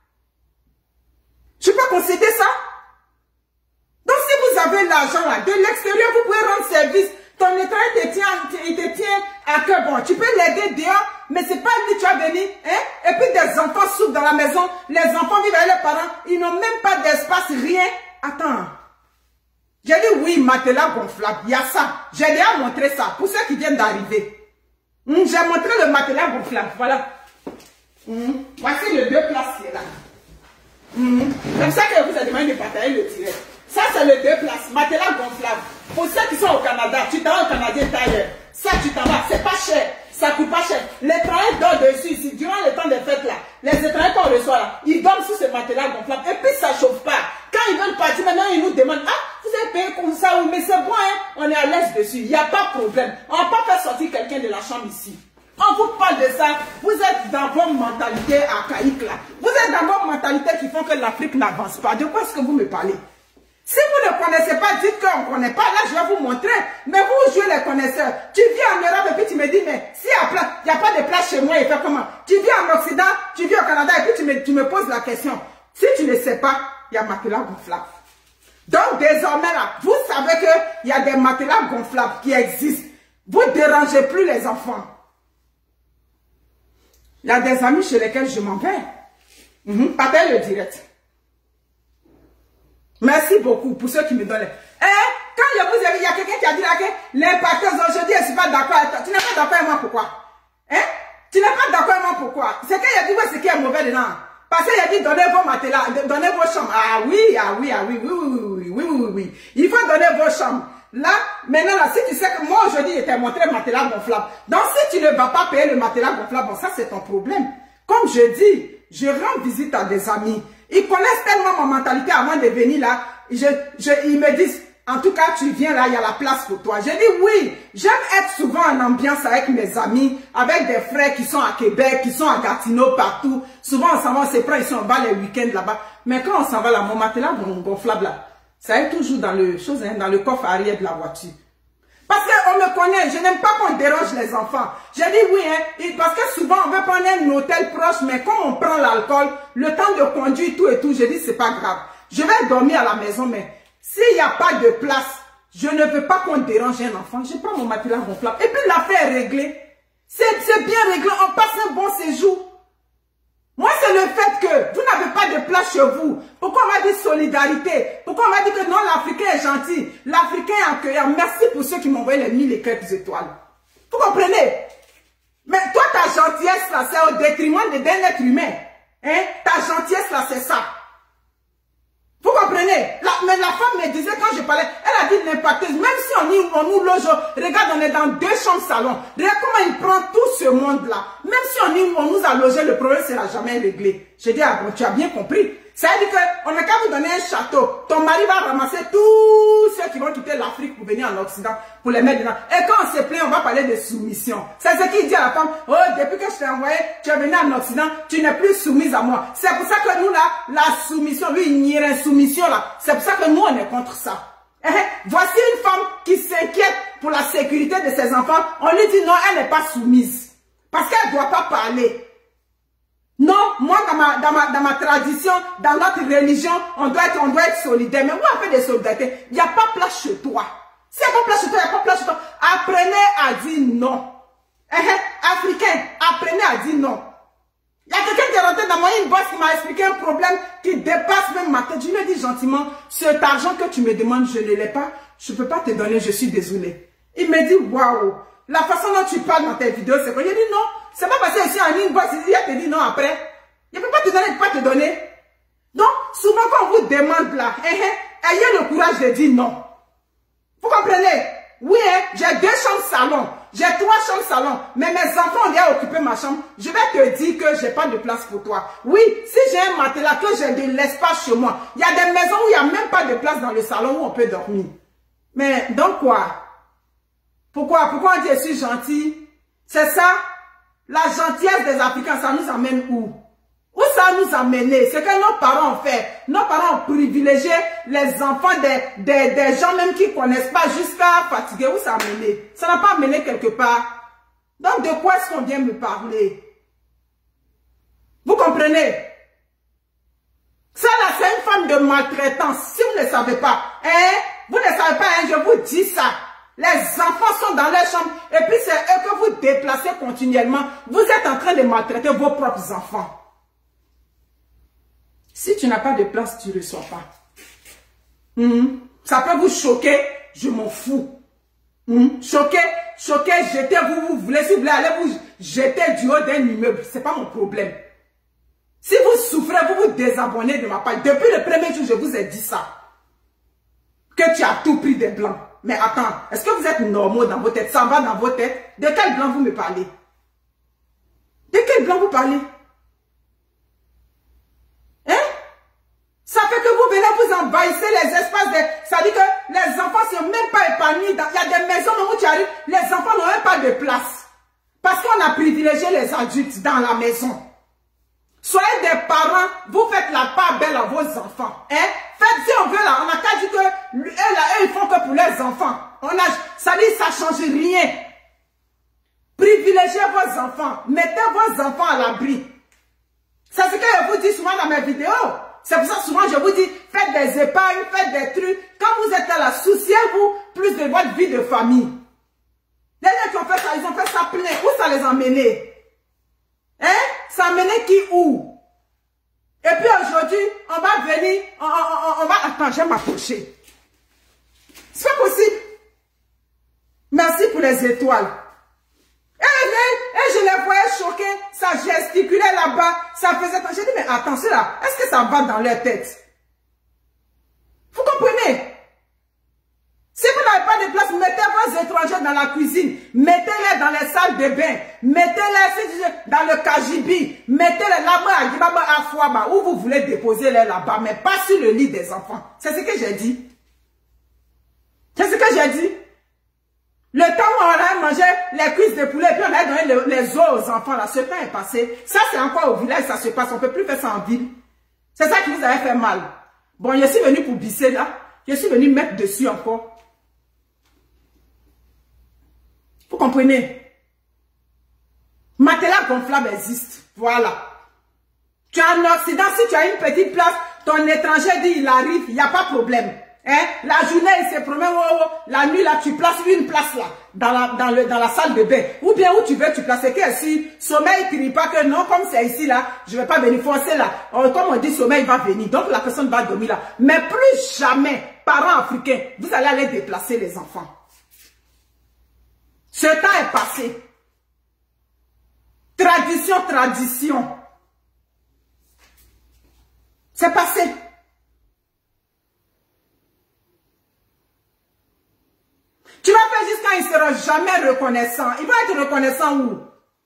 Je peux concéder ça. Donc, si vous avez l'argent, là, de l'extérieur, vous pouvez rendre service. Ton étranger te tient, il te tient à cœur. Bon, tu peux l'aider dehors, mais c'est pas lui qui va venir. Hein? Et puis, des enfants souffrent dans la maison. Les enfants vivent avec leurs parents. Ils n'ont même pas d'espace, rien. Attends. J'ai dit oui, matelas gonflable. Il y a ça. J'ai déjà montré ça. Pour ceux qui viennent d'arriver. Mmh, j'ai montré le matelas gonflable. Voilà. Mmh. Voici les deux places qui est là. Mmh. C'est ça que vous avez demandé de partager le tirette. Ça, c'est les deux places. Matelas gonflable. Pour ceux qui sont au Canada, tu t'en vas au Canadien tailleur. Ça, tu t'en vas. C'est pas cher. Ça coûte pas cher. Les travailleurs dorment dessus ici. Durant le temps des fêtes là, les étrangers qu'on reçoit là, ils dorment sous ce matelas gonflable. Et puis ça chauffe pas. Quand ils veulent partir, maintenant ils nous demandent, ah, vous avez payé comme ça, oui, mais c'est bon, hein. On est à l'aise dessus. Il n'y a pas de problème. On ne va pas faire sortir quelqu'un de la chambre ici. On vous parle de ça. Vous êtes dans vos mentalités archaïques là. Vous êtes dans vos mentalités qui font que l'Afrique n'avance pas. De quoi est-ce que vous me parlez? Si vous ne connaissez pas, dites qu'on ne connaît pas. Là, je vais vous montrer. Mais vous jouez les connaisseurs. Tu vis en Europe et puis tu me dis, mais si il n'y a pas de place chez moi, il fait comment? Tu vis en Occident, tu vis au Canada et puis tu me, tu me poses la question. Si tu ne sais pas, il y a matelas gonflable. Donc, désormais, là, vous savez qu'il y a des matelas gonflables qui existent. Vous ne dérangez plus les enfants. Il y a des amis chez lesquels je m'en vais. Mm-hmm. Partez le direct. Merci beaucoup pour ceux qui me donnent. Eh, quand je vous ai dit, il y a quelqu'un qui a dit là que l'impacteuse aujourd'hui, je ne suis pas d'accord avec toi. Tu n'es pas d'accord avec moi, pourquoi? Hein? Tu n'es pas d'accord avec moi, pourquoi? C'est qu'il a dit, ouais, c'est qui est mauvais dedans. Parce qu'il a dit, donnez vos matelas, donnez vos chambres. Ah oui, ah oui, ah oui, oui, oui, oui, oui, oui, oui, oui. Il faut donner vos chambres. Là, maintenant, là, si tu sais que moi, aujourd'hui, je t'ai montré le matelas gonflable. Donc, si tu ne vas pas payer le matelas gonflable, bon, ça, c'est ton problème. Comme je dis, je rends visite à des amis. Ils connaissent tellement ma mentalité avant de venir là. Je, je, ils me disent, en tout cas, tu viens là, il y a la place pour toi. Je dis oui, j'aime être souvent en ambiance avec mes amis, avec des frères qui sont à Québec, qui sont à Gatineau, partout. Souvent, on s'en va, on se prend, ils sont en bas les week-ends là-bas. Mais quand on s'en va là, mon matelas gonflable là, ça est toujours dans le, chose, hein, dans le coffre arrière de la voiture. Parce qu'on me connaît, je n'aime pas qu'on dérange les enfants. J'ai dit oui, hein, parce que souvent on veut prendre un hôtel proche, mais quand on prend l'alcool, le temps de conduire, tout et tout, j'ai dit c'est pas grave. Je vais dormir à la maison, mais s'il n'y a pas de place, je ne veux pas qu'on dérange un enfant. Je prends mon matelas gonflable. Et puis l'affaire est réglée. C'est bien réglé, on passe un bon séjour. Moi, c'est le fait que vous n'avez pas de place chez vous. Pourquoi on m'a dit solidarité? Pourquoi on m'a dit que non, l'Africain est gentil? L'Africain est accueillant. Merci pour ceux qui m'ont envoyé les mille et quelques étoiles. Vous comprenez? Mais toi, ta gentillesse, là, c'est au détriment d'un être humain. Hein? Ta gentillesse, là, c'est ça. Vous comprenez? La, mais la femme me disait, quand je parlais, elle a dit l'impacteuse, même si on, y, on nous loge, regarde, on est dans deux chambres salon. Regarde comment il prend tout ce monde-là. Même si on, y, on nous a logé, le problème ne sera jamais réglé. Je dis, ah bon, tu as bien compris. Ça veut dire qu'on n'a qu'à vous donner un château. Ton mari va ramasser tous ceux qui vont quitter l'Afrique pour venir en Occident, pour les mettre dedans. Et quand on se plaint, on va parler de soumission. C'est ce qu'il dit à la femme. Oh, depuis que je t'ai envoyé, tu es venu en Occident, tu n'es plus soumise à moi. C'est pour ça que nous, là, la soumission, lui, il n'y a une soumission, là. C'est pour ça que nous, on est contre ça. Eh, voici une femme qui s'inquiète pour la sécurité de ses enfants. On lui dit non, elle n'est pas soumise. Parce qu'elle ne doit pas parler. Non, moi, dans ma, dans, ma, dans ma tradition, dans notre religion, on doit être, on doit être solidaire. Mais où on fait de solidarité? Il n'y a pas place chez toi. S'il n'y a pas place chez toi, il n'y a pas place chez toi. Apprenez à dire non. Eh, eh, Africain, apprenez à dire non. Il y a quelqu'un qui est rentré dans mon inbox qui m'a expliqué un problème qui dépasse même ma tête. Je lui ai dit gentiment, cet argent que tu me demandes, je ne l'ai pas. Je ne peux pas te donner, je suis désolé. Il me dit, waouh, la façon dont tu parles dans tes vidéos, c'est quoi? J'ai dit non. C'est pas parce que ici en inbox, il te dit non après. Il ne peut pas te donner, il ne peut pas te donner. Donc, souvent quand on vous demande là, eh, eh, ayez le courage de dire non. Vous comprenez? Oui, hein, j'ai deux chambres salon, j'ai trois chambres salon, mais mes enfants ont déjà occupé ma chambre. Je vais te dire que j'ai pas de place pour toi. Oui, si j'ai un matelas, que j'ai de l'espace chez moi, il y a des maisons où il n'y a même pas de place dans le salon où on peut dormir. Mais donc quoi? Pourquoi? Pourquoi on dit je suis gentil? C'est ça? La gentillesse des Africains, ça nous amène où? Où ça nous a amené? C'est que nos parents ont fait. Nos parents ont privilégié les enfants des, des, des gens même qui ne connaissent pas jusqu'à fatiguer. Où ça a mené? Ça n'a pas mené quelque part. Donc, de quoi est-ce qu'on vient me parler? Vous comprenez? Ça là, c'est une forme de maltraitance. Si vous ne savez pas, hein? Vous ne savez pas, hein? Je vous dis ça. Les enfants sont dans leur chambre et puis c'est eux que vous déplacez continuellement. Vous êtes en train de maltraiter vos propres enfants. Si tu n'as pas de place, tu ne reçois pas. Mmh. Ça peut vous choquer, je m'en fous. Mmh. Choquer, choquer, jeter, vous, vous voulez, si vous voulez aller vous jeter du haut d'un immeuble, ce n'est pas mon problème. Si vous souffrez, vous vous désabonnez de ma part. Depuis le premier jour, je vous ai dit ça. Que tu as tout pris des blancs. Mais attends, est-ce que vous êtes normaux dans vos têtes? Ça va dans vos têtes? De quel blanc vous me parlez? De quel blanc vous parlez? Hein? Ça fait que vous venez vous envahissez les espaces de... Ça dit que les enfants ne sont même pas épanouis. Il y a des maisons où tu arrives, les enfants n'ont même pas de place. Parce qu'on a privilégié les adultes dans la maison. Soyez des parents, vous faites la part belle à vos enfants. Hein? Faites, si on veut là, on n'a qu'à dire que eux, là, eux, ils font que pour leurs enfants. On a, ça dit, ça ne change rien. Privilégiez vos enfants. Mettez vos enfants à l'abri. C'est ce que je vous dis souvent dans mes vidéos. C'est pour ça que souvent je vous dis, faites des épargnes, faites des trucs. Quand vous êtes là, souciez-vous plus de votre vie de famille. Les gens qui ont fait ça, ils ont fait ça plein. Où ça les a emmenés? Hein? Ça a mené qui où? Et puis aujourd'hui, on va venir, on, on, on va... Attends, je vais m'approcher. C'est pas possible. Merci pour les étoiles. Et, et, et je les voyais choqués, ça gesticulait là-bas, ça faisait... J'ai dit, mais attention là, est-ce que ça va dans leur tête? Vous comprenez? Si vous n'avez pas de place, mettez vos étrangers dans la cuisine, mettez-les dans les salles de bain, mettez-les dans le kajibi, mettez-les là-bas à Fouaba, où vous voulez déposer les là-bas, mais pas sur le lit des enfants. C'est ce que j'ai dit. C'est ce que j'ai dit. Le temps où on a mangé les cuisses de poulet, puis on a donné les, les os aux enfants, là, ce temps est passé. Ça, c'est encore au village, ça se passe. On ne peut plus faire ça en ville. C'est ça qui vous avait fait mal. Bon, je suis venu pour bisser là. Je suis venu mettre dessus encore. Vous comprenez? Matelas gonflable existe. Voilà. Tu es en Occident, si tu as une petite place, ton étranger dit il arrive, il n'y a pas de problème. Hein? La journée, il se promène, oh, oh, la nuit, là, tu places une place là, dans la, dans le, dans la salle de bain. Ou bien où tu veux, tu places. C'est que si sommeil, tu ne dis pas que non, comme c'est ici là, je ne vais pas venir forcer là. Oh, comme on dit, sommeil va venir. Donc la personne va dormir là. Mais plus jamais, parents africains, vous allez aller déplacer les enfants. Ce temps est passé. Tradition, tradition. C'est passé. Tu vas faire jusqu'à il ne sera jamais reconnaissant. Il va être reconnaissant où?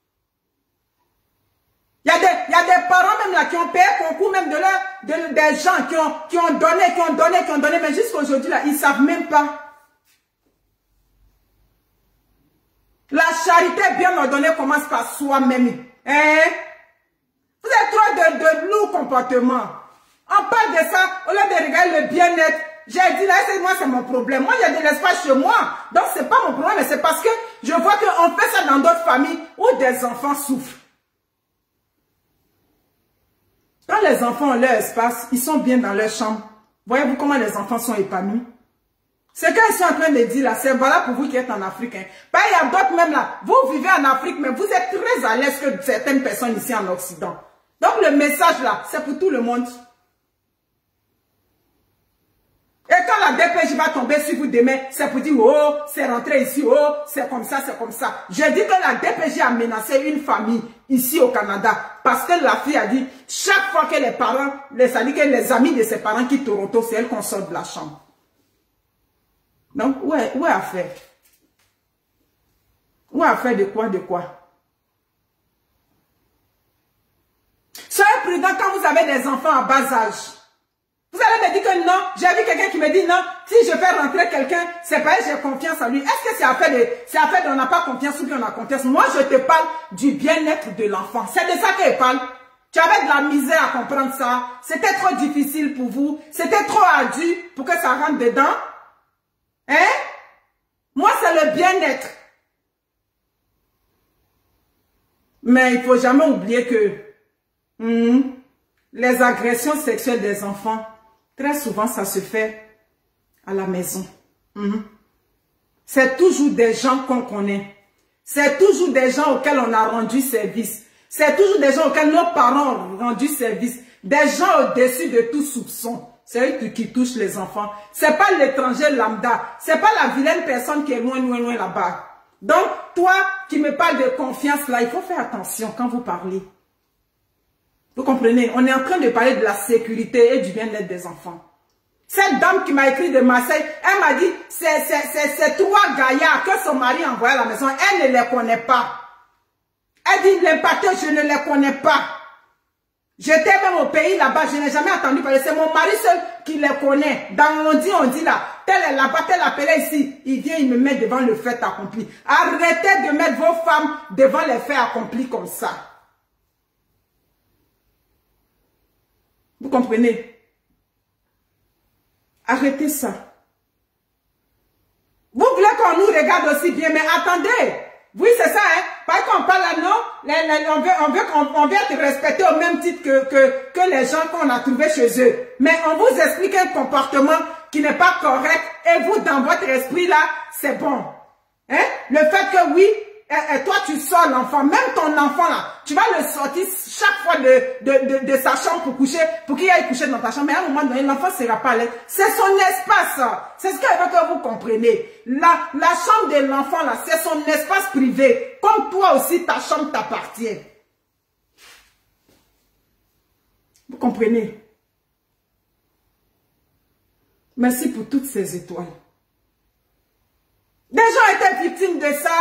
Il y a des, il y a des parents même là qui ont payé concours même de leur, de, des gens qui ont, qui ont donné, qui ont donné, qui ont donné, mais jusqu'à aujourd'hui là, ils ne savent même pas. La charité bien ordonnée commence par soi-même. Hein? Vous êtes trop de, de lourds comportements. On parle de ça, au lieu de regarder le bien-être. J'ai dit là, c'est moi, c'est mon problème. Moi, il y a de l'espace chez moi. Donc, c'est pas mon problème, mais c'est parce que je vois qu'on fait ça dans d'autres familles où des enfants souffrent. Quand les enfants ont leur espace, ils sont bien dans leur chambre. Voyez-vous comment les enfants sont épanouis? C'est qu'ils sont en train de dire là, c'est voilà pour vous qui êtes en Afrique. Hein. Bah, il y a d'autres même là. Vous vivez en Afrique, mais vous êtes très à l'aise que certaines personnes ici en Occident. Donc, le message là, c'est pour tout le monde. Et quand la D P J va tomber sur vous demain, c'est pour dire, oh, c'est rentré ici, oh, c'est comme ça, c'est comme ça. J'ai dit que la D P J a menacé une famille ici au Canada. Parce que la fille a dit, chaque fois que les parents, les, ça dit que les amis de ses parents quittent Toronto, c'est elle qu'on sort de la chambre. Donc, où est, où est affaire? Où est affaire de quoi, de quoi? Soyez prudent quand vous avez des enfants à bas âge. Vous allez me dire que non, j'ai vu quelqu'un qui me dit non, si je fais rentrer quelqu'un, c'est pas j'ai confiance en lui. Est-ce que c'est affaire de, c'est affaire de on n'a pas confiance ou bien on a confiance? Moi, je te parle du bien-être de l'enfant. C'est de ça que je parle. Tu avais de la misère à comprendre ça. C'était trop difficile pour vous. C'était trop ardu pour que ça rentre dedans. Hein? Moi, c'est le bien-être. Mais il ne faut jamais oublier que hmm, les agressions sexuelles des enfants, très souvent, ça se fait à la maison. Hmm. C'est toujours des gens qu'on connaît. C'est toujours des gens auxquels on a rendu service. C'est toujours des gens auxquels nos parents ont rendu service. Des gens au-dessus de tout soupçon. C'est eux qui touchent les enfants. C'est pas l'étranger lambda. C'est pas la vilaine personne qui est loin, loin, loin là-bas. Donc, toi qui me parles de confiance là, il faut faire attention quand vous parlez. Vous comprenez? On est en train de parler de la sécurité et du bien-être des enfants. Cette dame qui m'a écrit de Marseille, elle m'a dit, c'est trois gaillards que son mari a envoyés à la maison. Elle ne les connaît pas. Elle dit, l'impacteur, je ne les connais pas. J'étais même au pays là-bas, je n'ai jamais entendu parler. C'est mon mari seul qui les connaît. Dans on dit, on dit là, tel est là-bas, tel appelé ici. Il vient, il me met devant le fait accompli. Arrêtez de mettre vos femmes devant les faits accomplis comme ça. Vous comprenez? Arrêtez ça. Vous voulez qu'on nous regarde aussi bien, mais attendez. Oui, c'est ça, hein. Parce qu'on parle là, non, les, les, on veut, on veut, on, on veut être respecté au même titre que, que, que les gens qu'on a trouvés chez eux. Mais on vous explique un comportement qui n'est pas correct et vous, dans votre esprit là, c'est bon. Hein? Le fait que oui, et, et toi tu sors l'enfant, même ton enfant là, tu vas le sortir chaque fois de, de, de, de sa chambre pour coucher, pour qu'il aille coucher dans ta chambre. Mais à un moment donné, l'enfant ne sera pas à l'aise. C'est son espace. C'est ce qu'il veut que vous compreniez. La, la chambre de l'enfant là, c'est son espace privé. Comme toi aussi, ta chambre t'appartient. Vous comprenez? Merci pour toutes ces étoiles. Des gens étaient victimes de ça.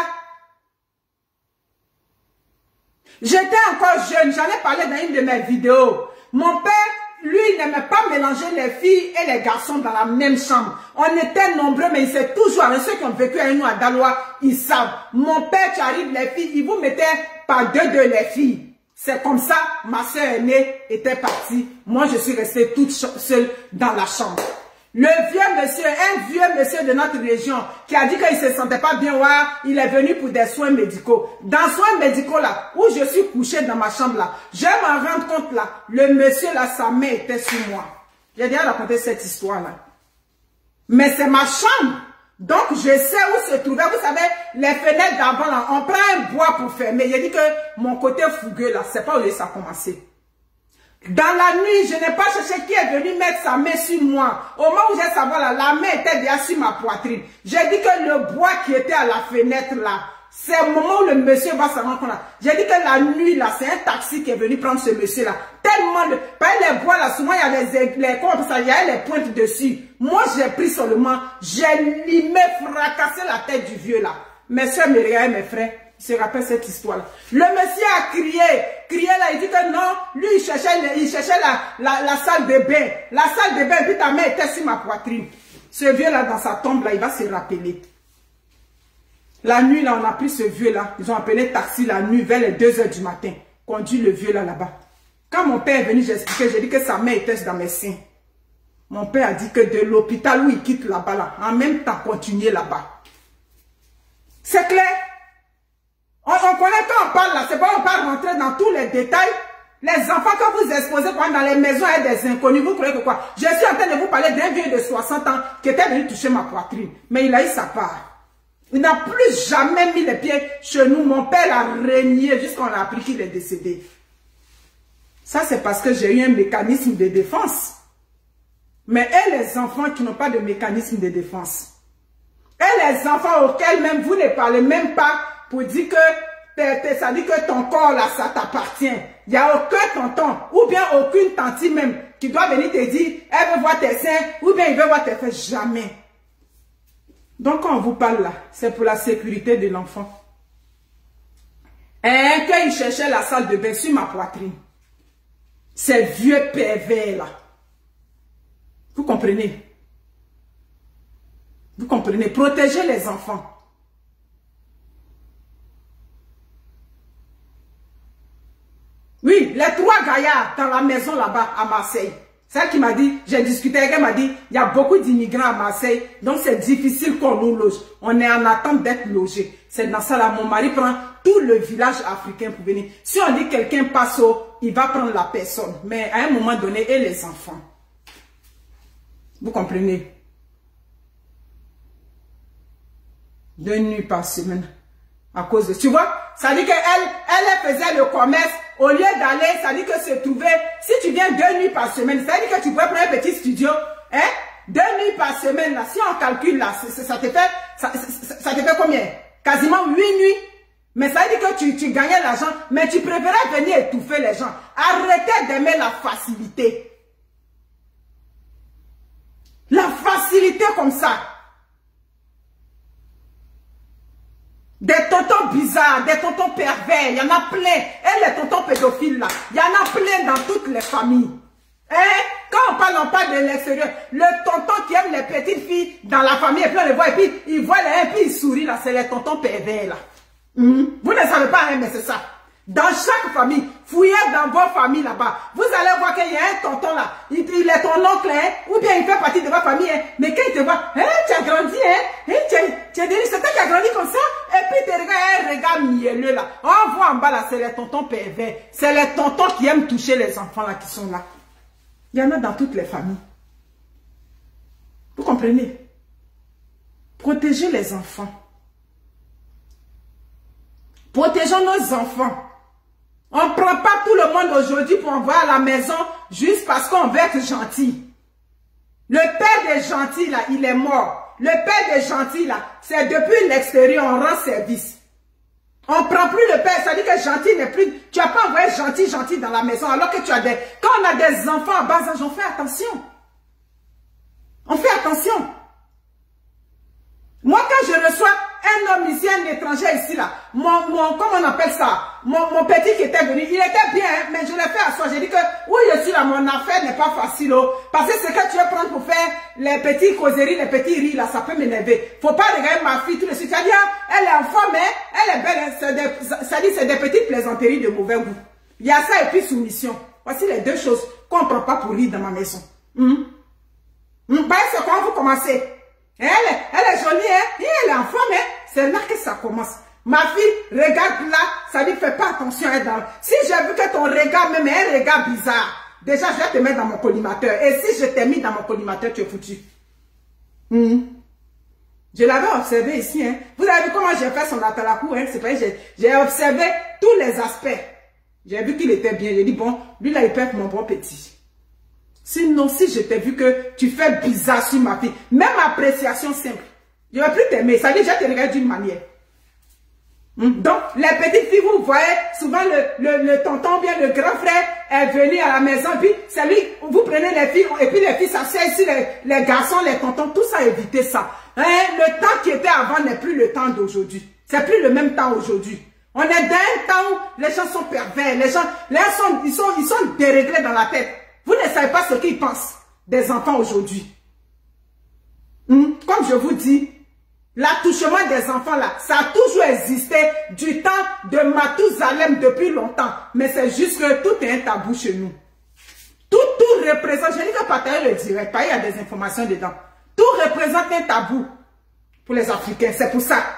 J'étais encore jeune, j'en ai parlé dans une de mes vidéos. Mon père, lui, n'aimait pas mélanger les filles et les garçons dans la même chambre. On était nombreux, mais il s'est toujours, avec ceux qui ont vécu avec nous à Daloa, ils savent. Mon père, tu arrives, les filles, il vous mettait par deux de les filles. C'est comme ça, ma soeur aînée était partie. Moi, je suis restée toute seule dans la chambre. Le vieux monsieur, un vieux monsieur de notre région, qui a dit qu'il ne se sentait pas bien, ouais, il est venu pour des soins médicaux. Dans soins médicaux là, où je suis couchée dans ma chambre là, je m'en rends compte là, le monsieur là, sa main était sur moi. J'ai déjà raconté cette histoire là. Mais c'est ma chambre. Donc je sais où se trouvait, vous savez, les fenêtres d'avant là, on prend un bois pour fermer. J'ai dit que mon côté fougueux là, c'est pas où ça a commencé. Dans la nuit, je n'ai pas cherché qui est venu mettre sa main sur moi. Au moment où j'ai savoir là, la main était déjà sur ma poitrine. J'ai dit que le bois qui était à la fenêtre là, c'est au moment où le monsieur va se rendre compte là. J'ai dit que la nuit là, c'est un taxi qui est venu prendre ce monsieur là. Tellement de... Par les bois là, souvent il y a les, les, comment ça, il y a les pointes dessus. Moi j'ai pris seulement, j'ai limé, fracassé la tête du vieux là. Mes soeurs me regardaient, mes frères. Il se rappelle cette histoire-là. Le monsieur a crié, crié là, il dit que non, lui il cherchait, il cherchait la, la, la salle de bain. La salle de bain, puis ta main était sur ma poitrine. Ce vieux-là, dans sa tombe là, il va se rappeler. La nuit là, on a pris ce vieux-là, ils ont appelé taxi la nuit vers les deux heures du matin. Conduit le vieux là là-bas. Quand mon père est venu, j'ai expliqué, j'ai dit que sa main était dans mes seins. Mon père a dit que de l'hôpital où il quitte là-bas là, en même temps continuer là-bas. C'est clair? On, on connaît quand on parle là, c'est pas on parle rentrer dans tous les détails. Les enfants que vous exposez quand dans les maisons et des inconnus, vous croyez que quoi? Je suis en train de vous parler d'un vieux de soixante ans qui était venu toucher ma poitrine. Mais il a eu sa part. Il n'a plus jamais mis les pieds chez nous. Mon père a régné jusqu'à qu'on a appris qu'il est décédé. Ça c'est parce que j'ai eu un mécanisme de défense. Mais et les enfants qui n'ont pas de mécanisme de défense? Et les enfants auxquels même vous ne parlez même pas pour dire que ça dit que ton corps là, ça t'appartient. Il n'y a aucun tonton ou bien aucune tante même qui doit venir te dire, elle veut voir tes seins ou bien il veut voir tes fesses. Jamais. Donc quand on vous parle là, c'est pour la sécurité de l'enfant. Et qu'il cherchait la salle de bain sur ma poitrine. Ces vieux pervers là. Vous comprenez? Vous comprenez? Protégez les enfants. Oui, les trois gaillards dans la maison là-bas à Marseille. Celle qui m'a dit, j'ai discuté avec elle, m'a dit, il y a beaucoup d'immigrants à Marseille, donc c'est difficile qu'on nous loge. On est en attente d'être logé. C'est dans ça là, mon mari prend tout le village africain pour venir. Si on dit quelqu'un passe au, il va prendre la personne. Mais à un moment donné, et les enfants. Vous comprenez? Deux nuits par semaine. À cause de... Tu vois, ça dit qu'elle elle faisait le commerce. Au lieu d'aller, ça dit que se trouver... Si tu viens deux nuits par semaine, ça dit que tu pourrais prendre un petit studio. Hein? Deux nuits par semaine, là. Si on calcule, là, ça, ça te fait... Ça, ça, ça te fait combien? Quasiment huit nuits. Mais ça dit que tu, tu gagnais l'argent. Mais tu préférais venir étouffer les gens. Arrêtez d'aimer la facilité. La facilité comme ça. Des tontons bizarres, des tontons pervers, il y en a plein. Et les tontons pédophiles là, il y en a plein dans toutes les familles. Hein? Quand on parle, on parle de l'extérieur. Le tonton qui aime les petites filles dans la famille, et puis on les voit, et puis il voit les et puis il sourit là, c'est les tontons pervers là. Mmh. Vous ne savez pas, hein, mais c'est ça. Dans chaque famille, fouillez dans vos familles là-bas. Vous allez voir qu'il y a un tonton là. Il, il est ton oncle, hein, ou bien il fait partie de votre famille. Hein, mais quand il te voit, hein, tu as grandi, hein, hein tu, tu es devenu, c'est toi qui as grandi comme ça. Et puis tu regardes un regard mielleux là. On voit en bas là, c'est les tontons pervers. C'est les tontons qui aiment toucher les enfants là qui sont là. Il y en a dans toutes les familles. Vous comprenez? Protégez les enfants. Protégeons nos enfants. On ne prend pas tout le monde aujourd'hui pour envoyer à la maison juste parce qu'on veut être gentil. Le père des gentils là, il est mort. Le père des gentils là, c'est depuis l'extérieur, on rend service. On ne prend plus le père, ça dit que gentil n'est plus... Tu n'as pas envoyé gentil, gentil dans la maison alors que tu as des... Quand on a des enfants en bas âge, on fait attention. On fait attention. Moi, quand je reçois un homme ici, un étranger ici, là, mon, mon, comment on appelle ça, mon, mon petit qui était venu, il était bien, hein, mais je l'ai fait asseoir. J'ai dit que, oui, je suis là, mon affaire n'est pas facile, oh, parce que ce que tu veux prendre pour faire les petits causeries, les petits rires, là, ça peut m'énerver. Faut pas regarder ma fille tout de suite. Tu as dit, elle est en forme, hein, elle est belle, hein, c'est des, ça dit, c'est des petites plaisanteries de mauvais goût. Il y a ça et puis soumission. Voici les deux choses qu'on ne prend pas pour rire dans ma maison. Hum? Hum, bah, c'est quand vous commencez. Elle, elle est jolie, hein? Elle est en forme, hein? C'est là que ça commence. Ma fille, regarde là, ça dit, fais pas attention, hein, dans... Si j'ai vu que ton regard même est un regard bizarre, déjà, je vais te mettre dans mon collimateur. Et si je t'ai mis dans mon collimateur, tu es foutu. Mmh. Je l'avais observé ici, hein? Vous avez vu comment j'ai fait son atalakou, hein? C'est pas, j'ai observé tous les aspects. J'ai vu qu'il était bien. J'ai dit, bon, lui là, il peut être mon bon petit. Sinon, si je t'ai vu que tu fais bizarre sur ma fille, même appréciation simple, je ne vais plus t'aimer. Ça dit, je te regarde d'une manière. Hum? Donc, les petites filles, vous voyez, souvent le, le, le tonton, bien le grand frère est venu à la maison, puis c'est lui, vous prenez les filles, et puis les filles s'asseyent ici, les, les garçons, les tontons, tout ça, évitez ça. Hein? Le temps qui était avant n'est plus le temps d'aujourd'hui. C'est plus le même temps aujourd'hui. On est dans un temps où les gens sont pervers, les gens, les gens sont, ils sont, ils sont déréglés dans la tête. Vous ne savez pas ce qu'ils pensent des enfants aujourd'hui. Hum? Comme je vous dis, l'attouchement des enfants là, ça a toujours existé du temps de Mathusalem depuis longtemps. Mais c'est juste que tout est un tabou chez nous. Tout, tout représente, je dis que partager le direct, il y a des informations dedans. Tout représente un tabou pour les Africains, c'est pour ça.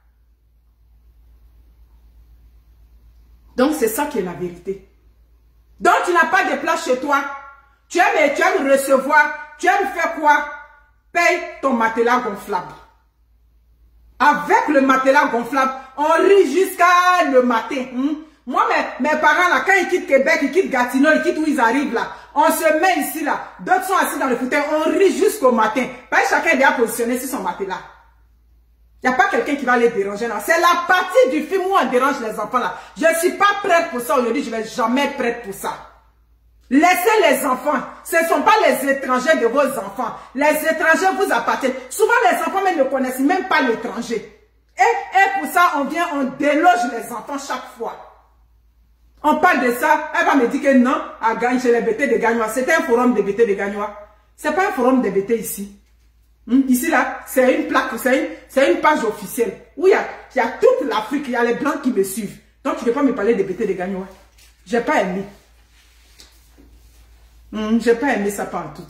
Donc c'est ça qui est la vérité. Donc tu n'as pas de place chez toi. Tu aimes, tu aimes recevoir, tu aimes faire quoi? Paye ton matelas gonflable. Avec le matelas gonflable, on rit jusqu'à le matin. Hein? Moi, mes, mes parents, là, quand ils quittent Québec, ils quittent Gatineau, ils quittent où ils arrivent, là, on se met ici, là. D'autres sont assis dans le fauteuil, on rit jusqu'au matin. Parce que chacun est déjà positionné sur son matelas. Il n'y a pas quelqu'un qui va les déranger, là. C'est la partie du film où on dérange les enfants, là. Je ne suis pas prête pour ça aujourd'hui, je ne vais jamais être prête pour ça. Laissez les enfants. Ce ne sont pas les étrangers de vos enfants. Les étrangers vous appartiennent. Souvent, les enfants même ne connaissent même pas l'étranger. Et, et pour ça, on vient, on déloge les enfants chaque fois. On parle de ça. Elle va me dire que non, à Gagne, chez les B T de Gagnois. C'était un forum de B T de Gagnois. Ce n'est pas un forum de B T ici. Hum, ici, là, c'est une plaque, c'est une, une page officielle. Où il y a, il y a toute l'Afrique, il y a les Blancs qui me suivent. Donc, tu ne peux pas me parler de B T de Gagnois. Je n'ai pas aimé. Hum, j'ai pas aimé ça partout.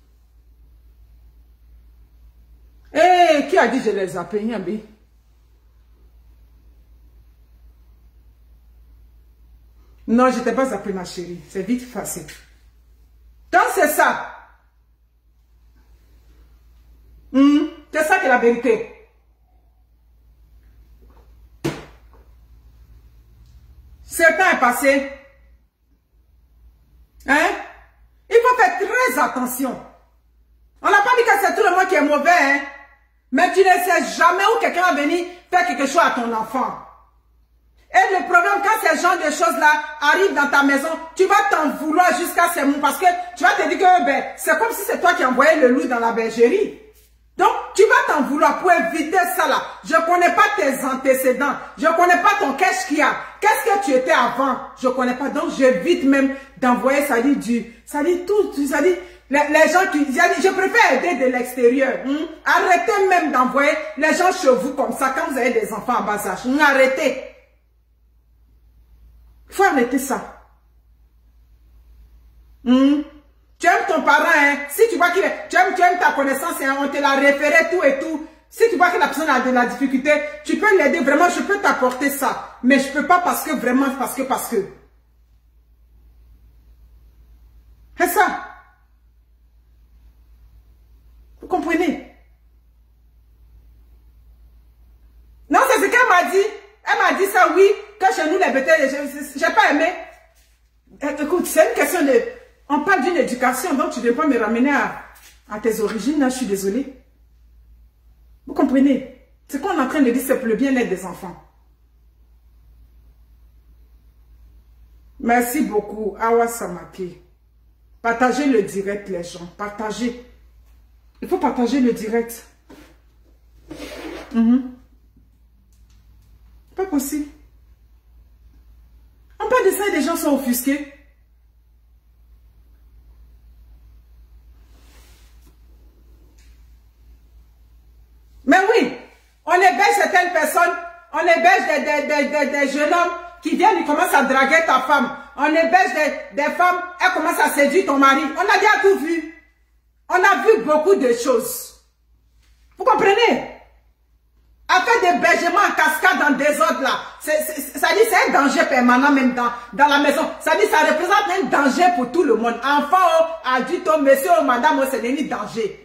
Eh, qui a dit je les appelle, Yambi? Non, je t'ai pas appelé ma chérie. C'est vite facile. Donc c'est ça. Hum, c'est ça qui est la vérité. Ce temps est passé. Hein? Il faut faire très attention. On n'a pas dit que c'est tout le monde qui est mauvais, hein? Mais tu ne sais jamais où quelqu'un va venir faire quelque chose à ton enfant. Et le problème, quand ces genres de choses-là arrivent dans ta maison, tu vas t'en vouloir jusqu'à ces mots parce que tu vas te dire que ben, c'est comme si c'est toi qui envoyais le loup dans la bergerie. Donc, tu vas t'en vouloir pour éviter ça là. Je ne connais pas tes antécédents. Je ne connais pas ton qu'est-ce qu'il y a. Qu'est-ce que tu étais avant? Je ne connais pas. Donc, j'évite même d'envoyer, ça dit du, ça dit tout, ça dit, les, les gens qui, je préfère aider de l'extérieur. Hein? Arrêtez même d'envoyer les gens chez vous comme ça quand vous avez des enfants en bas âge. Hein? Arrêtez. Il faut arrêter ça. Hein? Tu aimes ton parent, hein? Si tu vois qu'il est, tu aimes, tu aimes ta connaissance, hein? On te l'a référé, tout et tout. Si tu vois que la personne a de la difficulté, tu peux l'aider, vraiment, je peux t'apporter ça. Mais je peux pas parce que, vraiment, parce que, parce que. C'est ça. Vous comprenez? Non, c'est ce qu'elle m'a dit. Elle m'a dit ça, oui, que chez nous, les bêtises, j'ai pas aimé. Écoute, c'est une question de... On parle d'une éducation, donc tu ne dois pas me ramener à, à tes origines, là, je suis désolée. Vous comprenez? Ce qu'on est en train de dire, c'est pour le bien-être des enfants. Merci beaucoup, Awa Samake. Partagez le direct, les gens. Partagez. Il faut partager le direct. Mm-hmm. Pas possible. On parle de ça et les gens sont offusqués. Mais oui, on héberge certaines personnes, on héberge des, des, des, des, des jeunes hommes qui viennent, ils commencent à draguer ta femme. On héberge des, des femmes, elles commencent à séduire ton mari. On a déjà tout vu. On a vu beaucoup de choses. Vous comprenez? À faire des hébergements en cascade dans des ordres là, ça dit c'est un danger permanent même dans, dans la maison. Ça dit ça représente un danger pour tout le monde. Enfant, adulte, monsieur, madame, c'est devenu danger.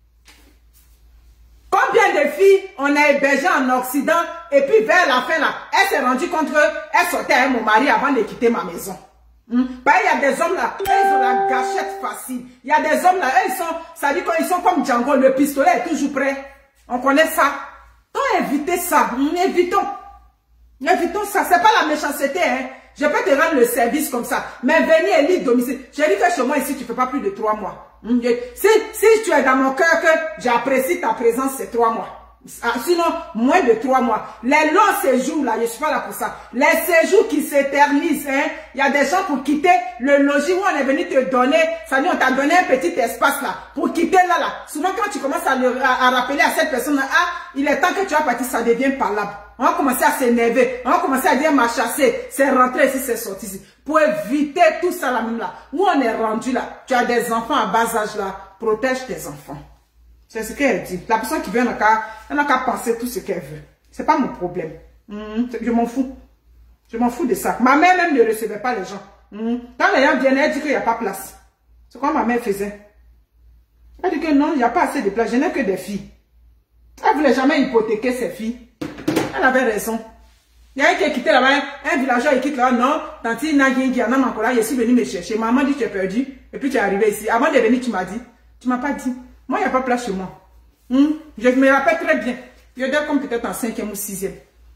Combien de filles on a hébergé en Occident et puis vers la fin là, elle s'est rendue compte qu'elle sortait avec mon mari avant de quitter ma maison. Hmm? Ben, il y a des hommes là, ils ont la gâchette facile. Il y a des hommes là, ils sont, ça dit qu'ils sont comme Django, le pistolet est toujours prêt. On connaît ça. Donc évitez ça, hmm, évitons. Évitons ça, c'est pas la méchanceté, hein. Je peux te rendre le service comme ça. Mais venir élire domicile. J'ai dit que chez moi ici, tu ne fais pas plus de trois mois. Si, si tu es dans mon cœur que j'apprécie ta présence, c'est trois mois. Sinon, moins de trois mois. Les longs séjours, là, je ne suis pas là pour ça. Les séjours qui s'éternisent, hein. Il y a des gens pour quitter le logis où on est venu te donner, ça dit, on t'a donné un petit espace là, pour quitter là, là. Souvent, quand tu commences à, le, à, à rappeler à cette personne, ah, il est temps que tu vas partir, ça devient parlable. On va commencer à s'énerver, on va commencer à dire, m'a chassé, c'est rentré ici, c'est sorti ici. Pour éviter tout ça là, même là, où on est rendu là, tu as des enfants à bas âge là, protège tes enfants. C'est ce qu'elle dit. La personne qui vient, elle n'a qu'à penser tout ce qu'elle veut. C'est pas mon problème. Mmh, je m'en fous. Je m'en fous de ça. Ma mère même ne recevait pas les gens. Mmh. Quand les gens viennent, elle dit qu'il n'y a pas de place. C'est quoi ma mère faisait? Elle dit que non, il n'y a pas assez de place. Je n'ai que des filles. Elle ne voulait jamais hypothéquer ses filles. Elle avait raison. Il y a un qui a quitté là-bas, un villageois il quitte là, non, tanti Nagin qui en a encore là, je suis venu me chercher. Maman dit tu es perdu, et puis tu es arrivé ici. Avant de venir, tu m'as dit. Tu m'as pas dit. Moi, il n'y a pas de place chez moi. Hmm? Je me rappelle très bien. Je dois comme peut-être en cinquième ou sixième.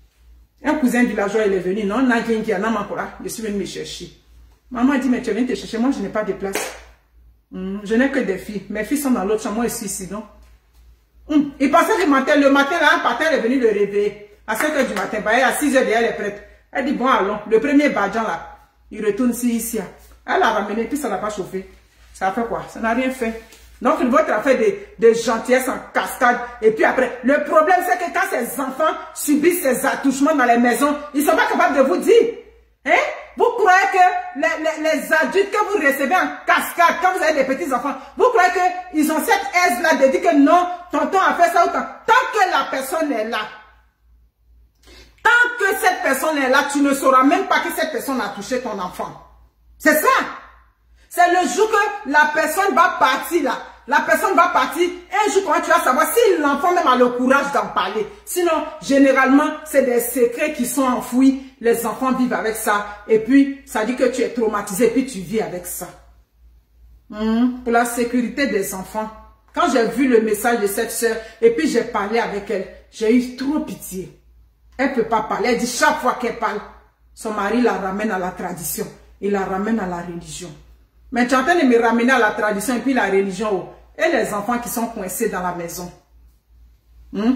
Un cousin villageois, il est venu. Non, Nagin qui en a encore là. Je suis venu me chercher. Maman a dit, mais tu viens te chercher. Moi, je n'ai pas de place. Hmm? Je n'ai que des filles. Mes filles sont dans l'autre chambre. Moi, je suis ici, non? Hmm? Il pensait que le matin, le matin, là, un patin est venu le réveiller. À cinq heures du matin, bah, à six heures, elle est prête. Elle dit, bon, allons. Le premier badjan, là, il retourne ici, ici. Elle l'a ramené, puis ça n'a pas chauffé. Ça a fait quoi? Ça n'a rien fait. Donc, votre affaire de, de gentillesse en cascade. Et puis après, le problème, c'est que quand ces enfants subissent ces attouchements dans les maisons, ils ne sont pas capables de vous dire. Hein? Vous croyez que les, les, les adultes que vous recevez en cascade, quand vous avez des petits enfants, vous croyez qu'ils ont cette aise-là de dire que non, tonton a fait ça ou tant. Tant que la personne est là, tant que cette personne est là, tu ne sauras même pas que cette personne a touché ton enfant. C'est ça. C'est le jour que la personne va partir là. La personne va partir, un jour quand tu vas savoir si l'enfant même a le courage d'en parler. Sinon, généralement, c'est des secrets qui sont enfouis. Les enfants vivent avec ça. Et puis, ça dit que tu es traumatisé et puis tu vis avec ça. Mmh. Pour la sécurité des enfants. Quand j'ai vu le message de cette soeur et puis j'ai parlé avec elle, j'ai eu trop pitié. Elle ne peut pas parler. Elle dit chaque fois qu'elle parle, son mari la ramène à la tradition. Il la ramène à la religion. Mais tu es en train de me ramener à la tradition et puis la religion. Oh. Et les enfants qui sont coincés dans la maison. Hmm?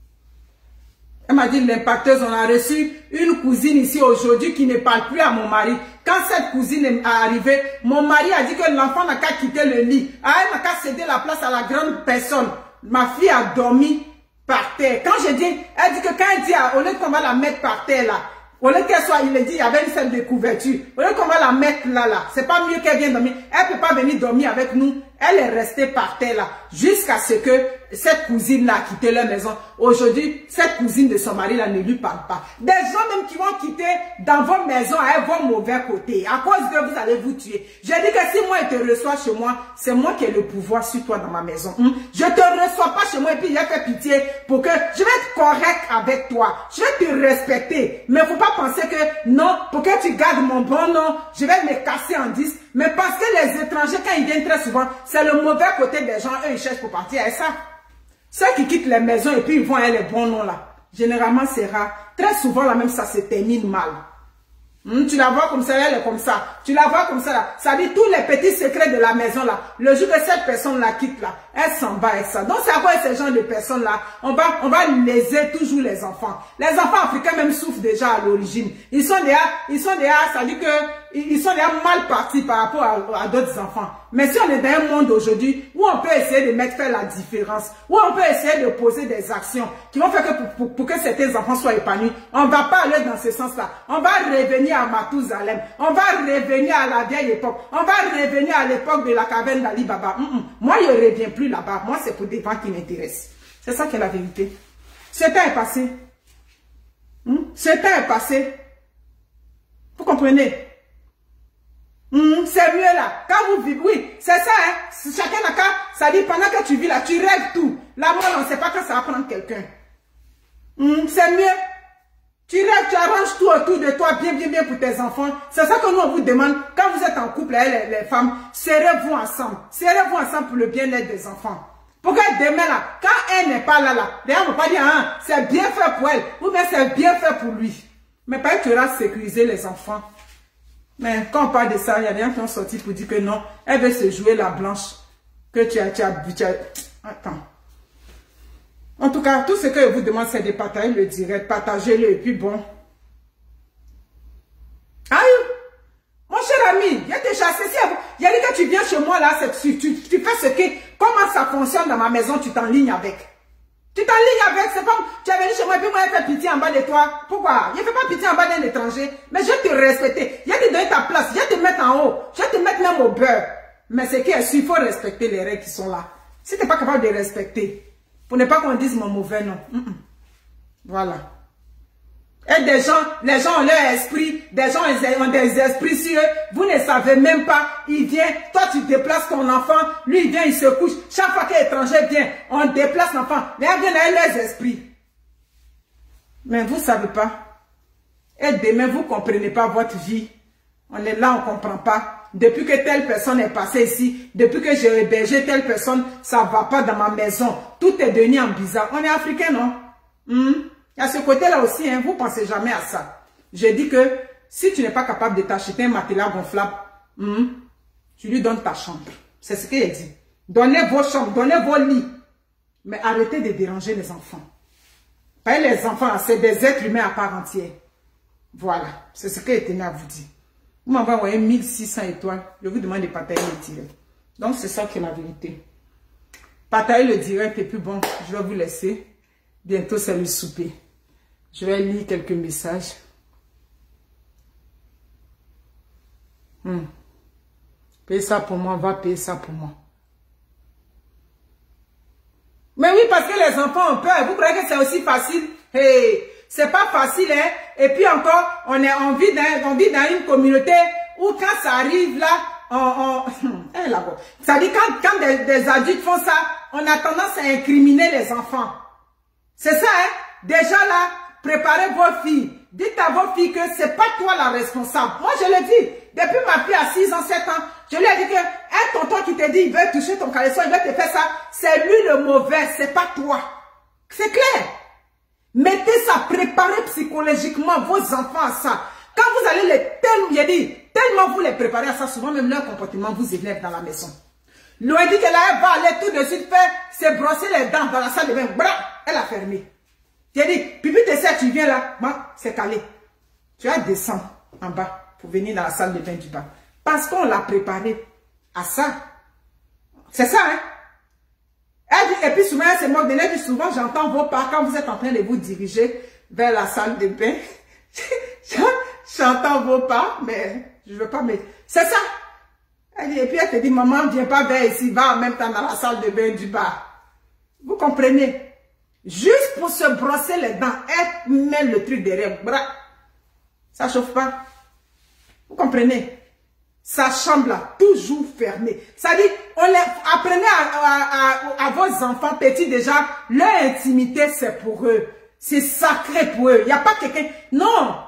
Elle m'a dit, l'impacteuse, on a reçu une cousine ici aujourd'hui qui ne parle plus à mon mari. Quand cette cousine est arrivée, mon mari a dit que l'enfant n'a qu'à quitter le lit. Ah, elle n'a qu'à céder la place à la grande personne. Ma fille a dormi par terre. Quand je dis, elle dit que quand elle dit, au lieu qu'on va la mettre par terre là, au lieu qu'elle soit, il a dit, il y avait une salle de couverture. Au lieu qu'on va la mettre là, là, c'est pas mieux qu'elle vienne dormir. Elle peut pas venir dormir avec nous. Elle est restée par terre là, jusqu'à ce que cette cousine-là a quitté leur maison. Aujourd'hui, cette cousine de son mari là ne lui parle pas. Des gens même qui vont quitter dans vos maisons à vos mauvais côtés. À cause de vous allez vous tuer. Je dis que si moi je te reçois chez moi, c'est moi qui ai le pouvoir sur toi dans ma maison. Hmm? Je te reçois pas chez moi et puis j'ai fait pitié pour que je vais être correct avec toi. Je vais te respecter. Mais faut pas penser que non, pour que tu gardes mon bon nom, je vais me casser en dix. Mais parce que les étrangers, quand ils viennent très souvent, c'est le mauvais côté des gens, eux, ils cherchent pour partir. Et ça, ceux qui quittent les maisons et puis ils vont à les bons noms là, généralement c'est rare. Très souvent, là même, ça se termine mal. Hum, tu la vois comme ça, elle est comme ça. Tu la vois comme ça là. Ça dit tous les petits secrets de la maison là. Le jour que cette personne la quitte là, elle s'en va avec ça. Donc c'est à quoi ces gens de personnes là, on va, on va léser toujours les enfants. Les enfants africains même souffrent déjà à l'origine. Ils sont déjà, ils sont déjà, ça dit que ils sont déjà mal partis par rapport à, à d'autres enfants. Mais si on est dans un monde aujourd'hui où on peut essayer de mettre faire la différence, où on peut essayer de poser des actions qui vont faire que pour, pour, pour que certains enfants soient épanouis, on ne va pas aller dans ce sens-là. On va revenir à Mathusalem, on va revenir à la vieille époque, on va revenir à l'époque de la caverne d'Ali Baba. Mm -mm. Moi, je ne reviens plus là-bas. Moi, c'est pour des gens qui m'intéressent. C'est ça qui est la vérité. Ce temps est passé. Mm? Ce temps est passé. Vous comprenez? Mmh, c'est mieux là. Quand vous vivez, oui, c'est ça, hein. Chacun n'a qu'à, ça dit, pendant que tu vis là, tu rêves tout. Là, moi, on ne sait pas quand ça va prendre quelqu'un. Mmh, c'est mieux. Tu rêves, tu arranges tout autour de toi, bien, bien, bien pour tes enfants. C'est ça que nous, on vous demande. Quand vous êtes en couple, hein, les, les femmes, serrez-vous ensemble. Serrez-vous ensemble pour le bien-être des enfants. Pour que demain là, quand elle n'est pas là, là, les gens ne vont pas dire, ah, c'est bien fait pour elle, ou bien c'est bien fait pour lui. Mais pas que tu auras sécurisé les enfants. Mais quand on parle de ça, il y a des gens qui ont sorti pour dire que non, elle veut se jouer la blanche. Que tu as, tu as, tu as... Attends. En tout cas, tout ce que je vous demande, c'est de partager le direct, partagez-le et puis bon. Aïe! Mon cher ami, il y a des chassés. Il y a dit que tu viens chez moi là, tu, tu, tu fais ce que, comment ça fonctionne dans ma maison, tu t'enlignes avec. Tu t'enlignes avec, c'est pas, tu es venu chez moi et puis moi, elle fait pitié en bas de toi. Pourquoi? Je ne fais pas pitié en bas d'un étranger, mais je vais te respecter. Je vais te donner ta place, je vais te mettre en haut, je vais te mettre même au beurre. Mais c'est qu'il il faut respecter les règles qui sont là. Si tu n'es pas capable de respecter, pour ne pas qu'on dise mon mauvais nom. Mm -mm. Voilà. Et des gens, les gens ont leur esprit, des gens ont des esprits sur eux, vous ne savez même pas, il vient, toi tu déplaces ton enfant, lui il vient, il se couche, chaque fois qu'un étranger vient, on déplace l'enfant, mais ils viennent avec leurs esprits. Mais vous ne savez pas, et demain vous ne comprenez pas votre vie, on est là, on ne comprend pas, depuis que telle personne est passée ici, depuis que j'ai hébergé telle personne, ça ne va pas dans ma maison, tout est devenu en bizarre, on est africain non? Hmm? À ce côté-là aussi, hein, vous ne pensez jamais à ça. Je dis que si tu n'es pas capable de t'acheter un matelas gonflable, hmm, tu lui donnes ta chambre. C'est ce qu'il dit. Donnez vos chambres, donnez vos lits. Mais arrêtez de déranger les enfants. Pas les enfants, c'est des êtres humains à part entière. Voilà, c'est ce que je tenais à vous dire. Vous m'avez envoyé mille six cents étoiles. Je vous demande de partager le direct. Donc c'est ça qui est la vérité. Partagez le direct et puis bon, je vais vous laisser. Bientôt c'est le souper. Je vais lire quelques messages. Hmm. Paye ça pour moi, va payer ça pour moi. Mais oui, parce que les enfants ont peur. Vous croyez que c'est aussi facile? Hey, c'est pas facile, hein? Et puis encore, on est on vit dans, on vit dans une communauté où quand ça arrive là, on, on hey, là, ça dit quand, quand des, des adultes font ça, on a tendance à incriminer les enfants. C'est ça, hein? Déjà là, préparez vos filles. Dites à vos filles que c'est pas toi la responsable. Moi, je le dis. Depuis ma fille à six ans, sept ans, je lui ai dit que un tonton qui te dit il veut toucher ton caleçon, il veut te faire ça, c'est lui le mauvais, c'est pas toi. C'est clair. Mettez ça, préparez psychologiquement vos enfants à ça. Quand vous allez les tellement, j'ai dit, tellement vous les préparez à ça, souvent même leur comportement vous élève dans la maison. Lui a dit que là, elle va aller tout de suite faire, c'est brosser les dents dans la salle de bain. Bra, elle a fermé. J'ai dit, pipi de ça, tu viens là, bon, c'est calé. Tu vas descendre en bas pour venir dans la salle de bain du bas. Parce qu'on l'a préparé à ça. C'est ça, hein? Elle dit, et puis souvent, elle se moque de elle dit, souvent, j'entends vos pas quand vous êtes en train de vous diriger vers la salle de bain. J'entends vos pas, mais je ne veux pas mettre. C'est ça. Elle dit, et puis elle te dit, maman, viens pas vers ici, va en même temps dans la salle de bain du bas. Vous comprenez? Juste pour se brosser les dents, elle met le truc derrière. Bra. Ça chauffe pas. Vous comprenez? Sa chambre là, toujours fermée. Ça dit, on les, apprenez à, à, à, à vos enfants petits déjà, leur intimité c'est pour eux. C'est sacré pour eux. Il n'y a pas quelqu'un. Non.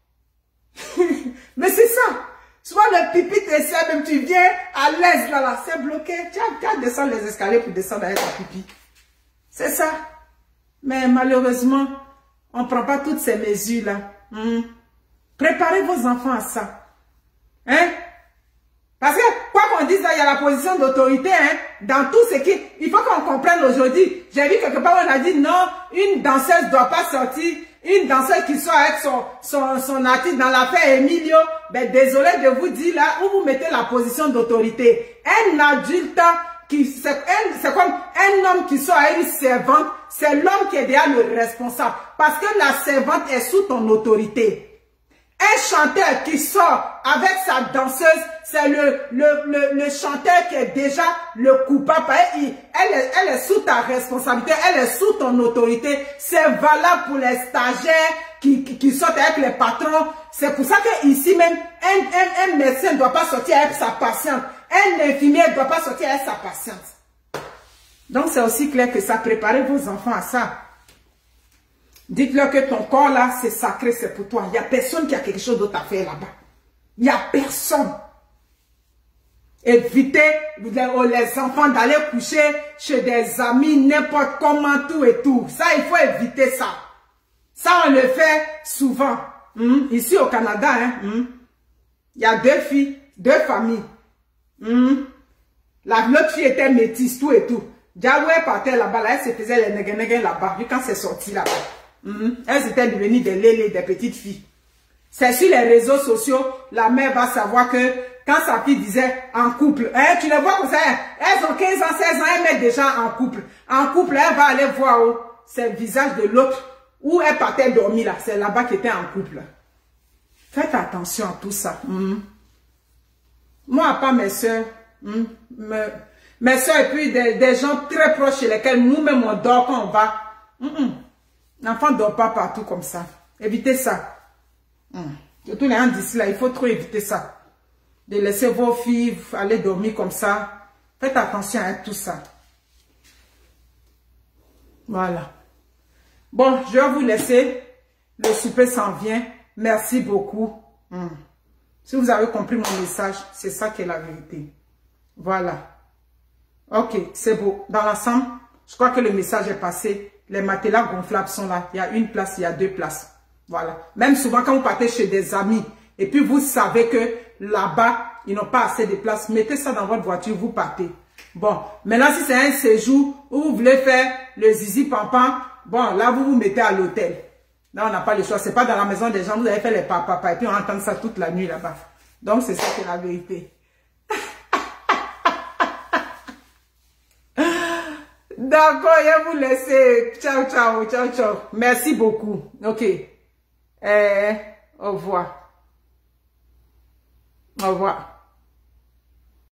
Mais c'est ça. Soit le pipi te sert, même tu viens à l'aise là, là, c'est bloqué. Tu as, tu as descendu les escaliers pour descendre avec ta pipi. C'est ça. Mais malheureusement, on ne prend pas toutes ces mesures-là. Hum. Préparez vos enfants à ça. Hein? Parce que, quoi qu'on dise, il y a la position d'autorité, hein, dans tout ce qui... Il faut qu'on comprenne aujourd'hui. J'ai vu quelque part où on a dit, non, une danseuse ne doit pas sortir, une danseuse qui soit avec son, son, son artiste dans l'affaire Emilio, ben désolé de vous dire là, où vous mettez la position d'autorité. Un adulte, qui c'est comme un homme qui soit à une servante, c'est l'homme qui est déjà le responsable. Parce que la servante est sous ton autorité. Un chanteur qui sort avec sa danseuse, c'est le, le, le, le chanteur qui est déjà le coupable. Elle, elle, est, elle est sous ta responsabilité, elle est sous ton autorité. C'est valable pour les stagiaires qui, qui, qui sortent avec les patrons. C'est pour ça que ici même, un, un, un médecin ne doit pas sortir avec sa patiente. Un infirmier ne doit pas sortir avec sa patiente. Donc c'est aussi clair que ça. Préparez vos enfants à ça. Dites-leur que ton corps là, c'est sacré, c'est pour toi. Il n'y a personne qui a quelque chose d'autre à faire là-bas. Il n'y a personne. Évitez les enfants d'aller coucher chez des amis, n'importe comment, tout et tout. Ça, il faut éviter ça. Ça, on le fait souvent. Hum, ici au Canada, hein, hum, il y a deux filles, deux familles. Hum, l'autre fille était métisse, tout et tout. Diawé partait là-bas, là, elle se faisait les négué-négué là-bas, vu quand c'est sorti là-bas. Mm-hmm. Elles étaient devenues des lélés, des petites filles. C'est sur les réseaux sociaux, la mère va savoir que quand sa fille disait en couple, hein, tu les vois comme ça, elles ont quinze ans, seize ans, elles mettent déjà en couple. En couple, elle va aller voir oh, c'est le visage de l'autre, où elle partait dormir là, c'est là-bas qu'elle était en couple. Faites attention à tout ça. Mm-hmm. Moi, à part mes soeurs, mm, me, mes soeurs et puis des, des gens très proches chez lesquels nous-mêmes on dort quand on va. Mm-mm. L'enfant ne dort pas partout comme ça. Évitez ça. Hum. Surtout les gens d'ici là, il faut trop éviter ça. De laisser vos filles aller dormir comme ça. Faites attention à tout ça. Voilà. Bon, je vais vous laisser. Le souper s'en vient. Merci beaucoup. Hum. Si vous avez compris mon message, c'est ça qui est la vérité. Voilà. Ok, c'est beau. Dans l'ensemble, je crois que le message est passé. Les matelas gonflables sont là. Il y a une place, il y a deux places. Voilà. Même souvent, quand vous partez chez des amis, et puis vous savez que là-bas, ils n'ont pas assez de place, mettez ça dans votre voiture, vous partez. Bon, maintenant, si c'est un séjour où vous voulez faire le zizi pampan, bon, là, vous vous mettez à l'hôtel. Là, on n'a pas le choix. C'est pas dans la maison des gens, vous avez fait les papa, et puis on entend ça toute la nuit là-bas. Donc, c'est ça qui est la vérité. D'accord, je vais vous laisser. Ciao, ciao, ciao, ciao. Merci beaucoup. Ok. Eh, au revoir. Au revoir.